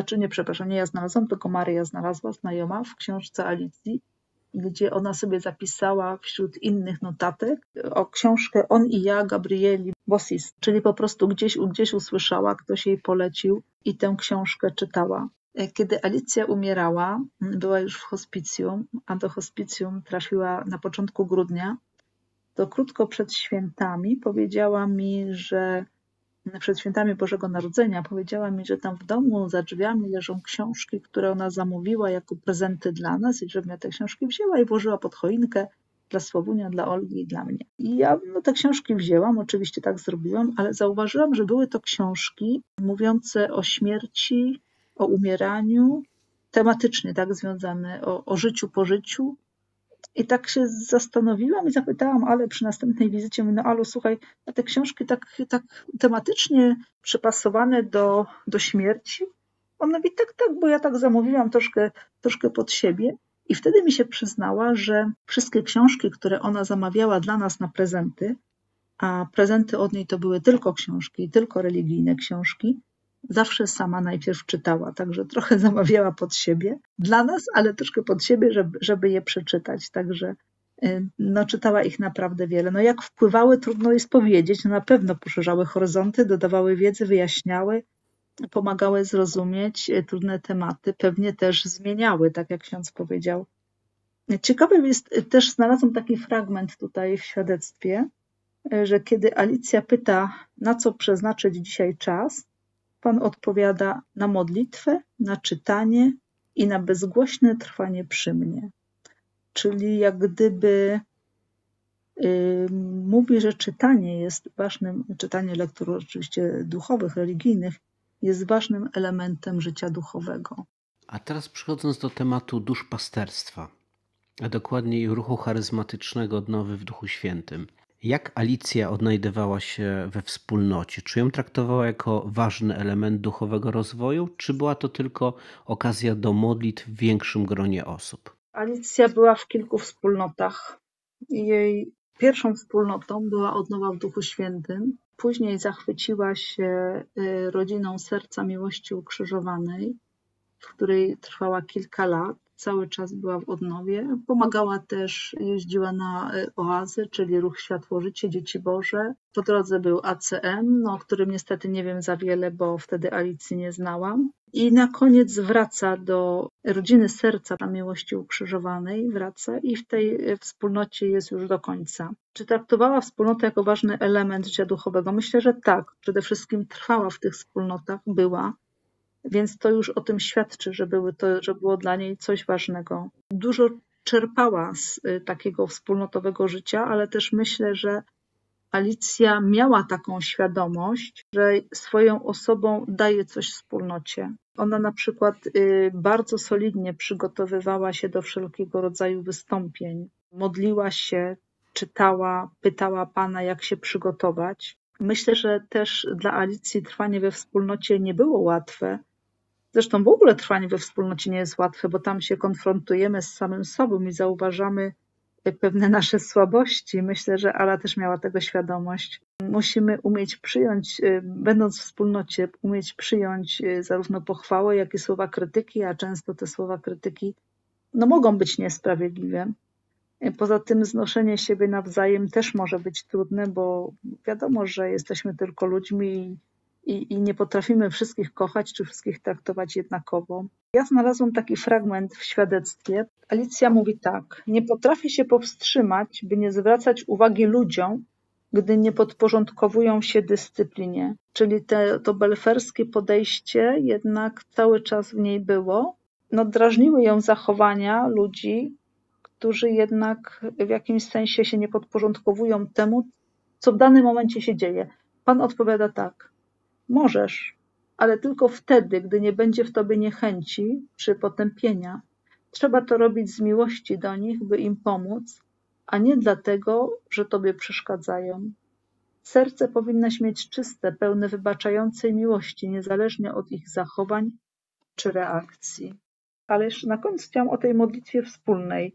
nie ja znalazłam, tylko Maryja znalazła, znajoma, w książce Alicji, gdzie ona sobie zapisała wśród innych notatek o książkę On i ja Gabrieli Bossis, czyli po prostu gdzieś usłyszała, ktoś jej polecił i tę książkę czytała. Kiedy Alicja umierała, była już w hospicjum, a do hospicjum trafiła na początku grudnia, to krótko przed świętami powiedziała mi, że przed świętami Bożego Narodzenia powiedziała mi, że tam w domu za drzwiami leżą książki, które ona zamówiła jako prezenty dla nas i żebym ja te książki wzięła i włożyła pod choinkę dla Sławunia, dla Olgi i dla mnie. I ja te książki wzięłam, oczywiście tak zrobiłam, ale zauważyłam, że były to książki mówiące o śmierci, o umieraniu, tematycznie tak związane, o życiu po życiu. I tak się zastanowiłam i zapytałam Ale przy następnej wizycie, mówię, no Alu, słuchaj, a te książki tak tematycznie przypasowane do śmierci? Ona mówi, tak, bo ja tak zamówiłam troszkę pod siebie. I wtedy mi się przyznała, że wszystkie książki, które ona zamawiała dla nas na prezenty, a prezenty od niej to były tylko książki, tylko religijne książki, zawsze sama najpierw czytała, także trochę zamawiała pod siebie, dla nas, ale troszkę pod siebie, żeby je przeczytać, także no, czytała ich naprawdę wiele. No jak wpływały, trudno jest powiedzieć, no, na pewno poszerzały horyzonty, dodawały wiedzy, wyjaśniały, pomagały zrozumieć trudne tematy, pewnie też zmieniały, tak jak ksiądz powiedział. Ciekawe jest, też znalazłam taki fragment tutaj w świadectwie, że kiedy Alicja pyta, na co przeznaczyć dzisiaj czas, Pan odpowiada na modlitwę, na czytanie i na bezgłośne trwanie przy mnie. Czyli jak gdyby mówi, że czytanie jest ważnym, czytanie lektur oczywiście duchowych, religijnych, jest ważnym elementem życia duchowego. A teraz przechodząc do tematu duszpasterstwa, a dokładniej ruchu charyzmatycznego odnowy w Duchu Świętym. Jak Alicja odnajdywała się we wspólnocie? Czy ją traktowała jako ważny element duchowego rozwoju, czy była to tylko okazja do modlitw w większym gronie osób? Alicja była w kilku wspólnotach. Jej pierwszą wspólnotą była odnowa w Duchu Świętym. Później zachwyciła się rodziną Serca Miłości Ukrzyżowanej, w której trwała kilka lat. Cały czas była w odnowie. Pomagała też, jeździła na oazy, czyli Ruch Światło Życie, Dzieci Boże. Po drodze był ACM, o którym niestety nie wiem za wiele, bo wtedy Alicji nie znałam. I na koniec wraca do rodziny serca na miłości ukrzyżowanej, wraca i w tej wspólnocie jest już do końca. Czy traktowała wspólnotę jako ważny element życia duchowego? Myślę, że tak. Przede wszystkim trwała w tych wspólnotach, była, więc to już o tym świadczy, że było dla niej coś ważnego. Dużo czerpała z takiego wspólnotowego życia, ale też myślę, że Alicja miała taką świadomość, że swoją osobą daje coś wspólnocie. Ona na przykład bardzo solidnie przygotowywała się do wszelkiego rodzaju wystąpień. Modliła się, czytała, pytała Pana, jak się przygotować. Myślę, że też dla Alicji trwanie we wspólnocie nie było łatwe. Zresztą w ogóle trwanie we wspólnocie nie jest łatwe, bo tam się konfrontujemy z samym sobą i zauważamy pewne nasze słabości. Myślę, że Ala też miała tego świadomość. Musimy umieć przyjąć, będąc w wspólnocie, umieć przyjąć zarówno pochwałę, jak i słowa krytyki, a często te słowa krytyki mogą być niesprawiedliwe. Poza tym znoszenie siebie nawzajem też może być trudne, bo wiadomo, że jesteśmy tylko ludźmi i nie potrafimy wszystkich kochać czy wszystkich traktować jednakowo. Ja znalazłam taki fragment w świadectwie. Alicja mówi tak: nie potrafię się powstrzymać, by nie zwracać uwagi ludziom, gdy nie podporządkowują się dyscyplinie. Czyli to belferskie podejście jednak cały czas w niej było. Drażniły ją zachowania ludzi, którzy jednak w jakimś sensie się nie podporządkowują temu, co w danym momencie się dzieje. Pan odpowiada tak: możesz, ale tylko wtedy, gdy nie będzie w tobie niechęci czy potępienia. Trzeba to robić z miłości do nich, by im pomóc, a nie dlatego, że tobie przeszkadzają. Serce powinnaś mieć czyste, pełne wybaczającej miłości, niezależnie od ich zachowań czy reakcji. Ale jeszcze na koniec chciałam o tej modlitwie wspólnej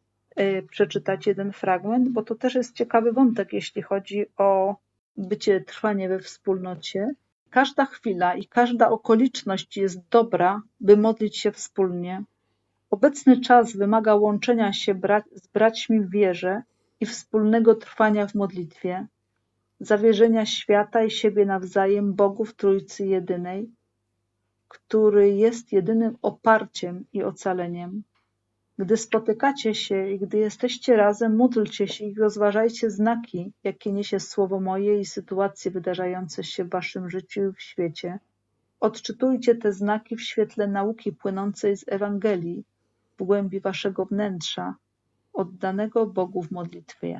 przeczytać jeden fragment, bo to też jest ciekawy wątek, jeśli chodzi o trwanie we wspólnocie. Każda chwila i każda okoliczność jest dobra, by modlić się wspólnie. Obecny czas wymaga łączenia się z braćmi w wierze i wspólnego trwania w modlitwie, zawierzenia świata i siebie nawzajem Bogu w Trójcy Jedynej, który jest jedynym oparciem i ocaleniem. Gdy spotykacie się i gdy jesteście razem, módlcie się i rozważajcie znaki, jakie niesie słowo moje i sytuacje wydarzające się w waszym życiu i w świecie. Odczytujcie te znaki w świetle nauki płynącej z Ewangelii, w głębi waszego wnętrza, oddanego Bogu w modlitwie.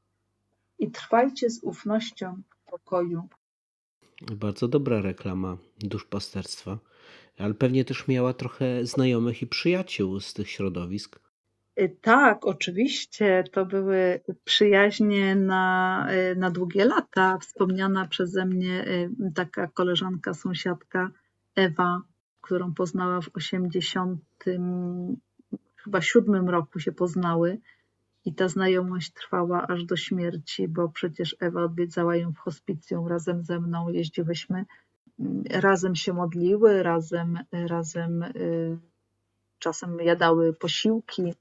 I trwajcie z ufnością w pokoju. Bardzo dobra reklama duszpasterstwa, ale pewnie też miała trochę znajomych i przyjaciół z tych środowisk. Tak, oczywiście. To były przyjaźnie na długie lata. Wspomniana przeze mnie taka koleżanka, sąsiadka Ewa, którą poznała w 87 roku się poznały. I ta znajomość trwała aż do śmierci, bo przecież Ewa odwiedzała ją w hospicjum razem ze mną. Jeździłyśmy, razem się modliły, razem czasem jadały posiłki.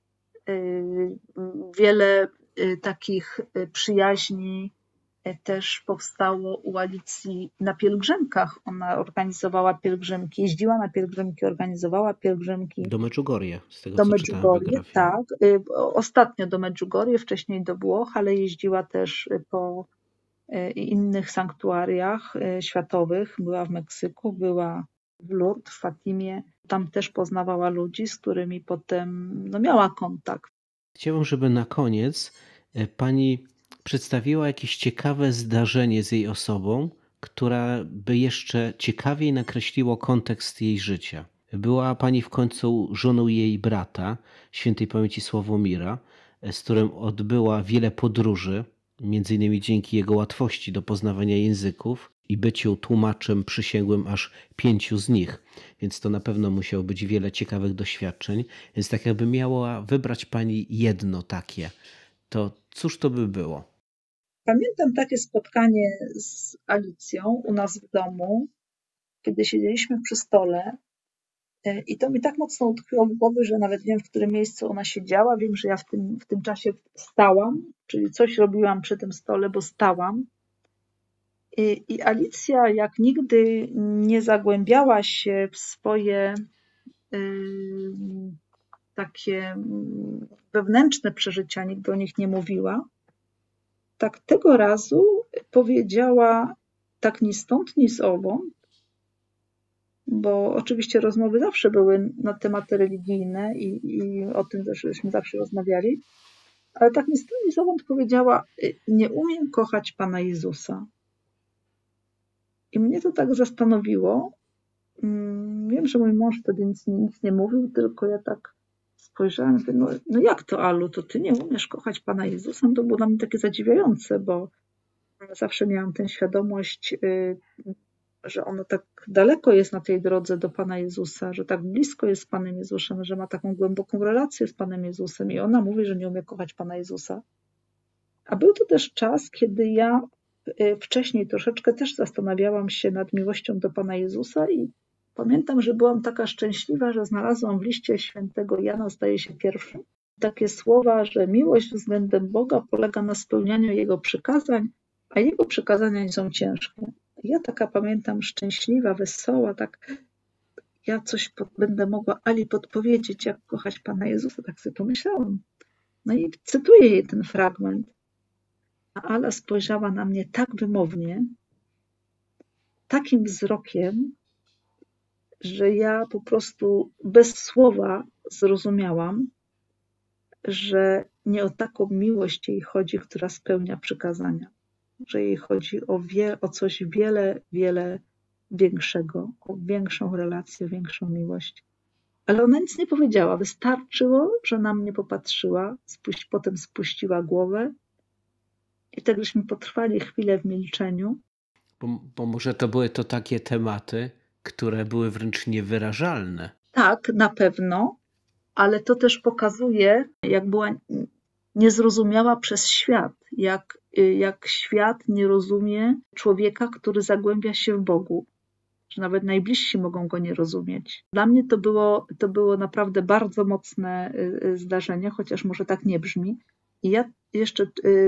Wiele takich przyjaźni też powstało u Alicji na pielgrzymkach. Ona organizowała pielgrzymki, jeździła na pielgrzymki, organizowała pielgrzymki. Do Medjugorje, z tego Do co czytałem w Medjugorje, biografii. tak. Ostatnio do Medjugorje, wcześniej do Włoch, ale jeździła też po innych sanktuariach światowych. Była w Meksyku, była w Lourdes, w Fatimie. Tam też poznawała ludzi, z którymi potem miała kontakt. Chciałbym, żeby na koniec pani przedstawiła jakieś ciekawe zdarzenie z jej osobą, które by jeszcze ciekawiej nakreśliło kontekst jej życia. Była pani w końcu żoną jej brata, świętej pamięci Sławomira, z którym odbyła wiele podróży, między innymi dzięki jego łatwości do poznawania języków i byciu tłumaczem przysięgłym aż 5 z nich. Więc to na pewno musiało być wiele ciekawych doświadczeń. Więc tak jakby miała wybrać pani jedno takie, to cóż to by było? Pamiętam takie spotkanie z Alicją u nas w domu, kiedy siedzieliśmy przy stole i to mi tak mocno utkwiło w głowie, że nawet wiem, w którym miejscu ona siedziała. Wiem, że ja w tym czasie stałam, czyli coś robiłam przy tym stole, bo stałam. I Alicja jak nigdy nie zagłębiała się w swoje takie wewnętrzne przeżycia, nigdy o nich nie mówiła, tak tego razu powiedziała tak ni stąd, ni zowąd, bo oczywiście rozmowy zawsze były na tematy religijne i o tym żeśmy zawsze rozmawiali, ale tak ni stąd, ni zowąd powiedziała: nie umiem kochać Pana Jezusa. I mnie to tak zastanowiło. Wiem, że mój mąż wtedy nic nie mówił, tylko ja tak spojrzałam i mówię, no jak to, Alu, to ty nie umiesz kochać Pana Jezusa? To było dla mnie takie zadziwiające, bo zawsze miałam tę świadomość, że ono tak daleko jest na tej drodze do Pana Jezusa, że tak blisko jest z Panem Jezusem, że ma taką głęboką relację z Panem Jezusem i ona mówi, że nie umie kochać Pana Jezusa. A był to też czas, kiedy ja wcześniej troszeczkę też zastanawiałam się nad miłością do Pana Jezusa i pamiętam, że byłam taka szczęśliwa, że znalazłam w liście świętego Jana, zdaje się pierwszym, takie słowa, że miłość względem Boga polega na spełnianiu Jego przykazań, a Jego przykazania nie są ciężkie. Ja taka pamiętam szczęśliwa, wesoła, tak ja coś będę mogła Ali podpowiedzieć, jak kochać Pana Jezusa, tak sobie pomyślałam. No i cytuję jej ten fragment. A Ala spojrzała na mnie tak wymownie, takim wzrokiem, że ja po prostu bez słowa zrozumiałam, że nie o taką miłość jej chodzi, która spełnia przykazania, że jej chodzi o coś wiele, wiele większego, o większą relację, większą miłość. Ale ona nic nie powiedziała. Wystarczyło, że na mnie popatrzyła, potem spuściła głowę i tak żeśmy potrwali chwilę w milczeniu. Bo może to były takie tematy, które były wręcz niewyrażalne. Tak, na pewno, ale to też pokazuje, jak była niezrozumiała przez świat, jak świat nie rozumie człowieka, który zagłębia się w Bogu, że nawet najbliżsi mogą go nie rozumieć. Dla mnie to było naprawdę bardzo mocne zdarzenie, chociaż może tak nie brzmi. I ja jeszcze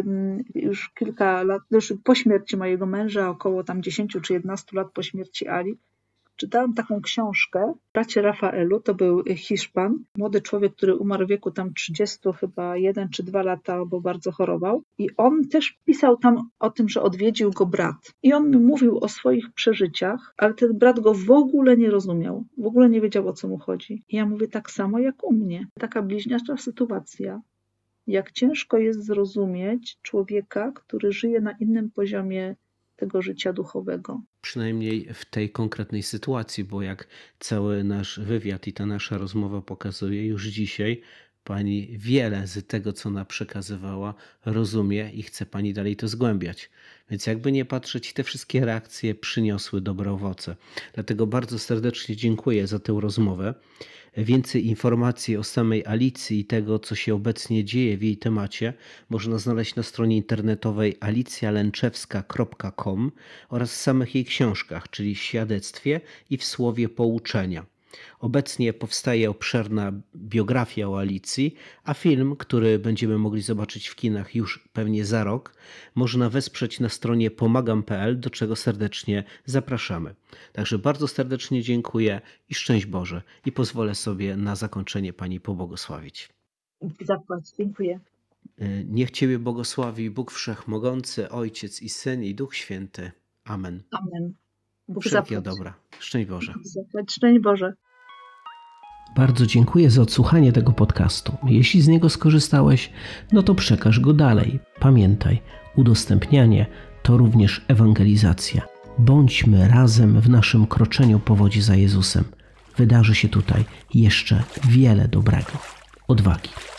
już kilka lat, już po śmierci mojego męża, około tam 10 czy 11 lat po śmierci Ali, czytałam taką książkę w bracie Rafaelu, to był Hiszpan, młody człowiek, który umarł w wieku tam 30 chyba 1 czy 2 lata, bo bardzo chorował. I on też pisał tam o tym, że odwiedził go brat. I on mi mówił o swoich przeżyciach, ale ten brat go w ogóle nie rozumiał, w ogóle nie wiedział, o co mu chodzi. I ja mówię, tak samo jak u mnie. Taka bliźniacza sytuacja. Jak ciężko jest zrozumieć człowieka, który żyje na innym poziomie tego życia duchowego. Przynajmniej w tej konkretnej sytuacji, bo jak cały nasz wywiad i ta nasza rozmowa pokazuje, już dzisiaj Pani wiele z tego, co ona przekazywała, rozumie i chce Pani dalej to zgłębiać. Więc jakby nie patrzeć, te wszystkie reakcje przyniosły dobre owoce. Dlatego bardzo serdecznie dziękuję za tę rozmowę. Więcej informacji o samej Alicji i tego, co się obecnie dzieje w jej temacie, można znaleźć na stronie internetowej alicjalęczewska.com oraz w samych jej książkach, czyli w Świadectwie i w Słowie Pouczenia. Obecnie powstaje obszerna biografia o Alicji, a film, który będziemy mogli zobaczyć w kinach już pewnie za rok, można wesprzeć na stronie pomagam.pl, do czego serdecznie zapraszamy. Także bardzo serdecznie dziękuję i szczęść Boże. I pozwolę sobie na zakończenie Pani pobłogosławić. Zapłać, dziękuję. Niech Ciebie błogosławi Bóg Wszechmogący, Ojciec i Syn i Duch Święty. Amen. Amen. Bóg Wszelkiego zapłać. dobra. Szczęść Boże. Bóg zapłać. Szczęść Boże. Bardzo dziękuję za odsłuchanie tego podcastu. Jeśli z niego skorzystałeś, no to przekaż go dalej. Pamiętaj, udostępnianie to również ewangelizacja. Bądźmy razem w naszym kroczeniu po wodzie za Jezusem. Wydarzy się tutaj jeszcze wiele dobrego. Odwagi.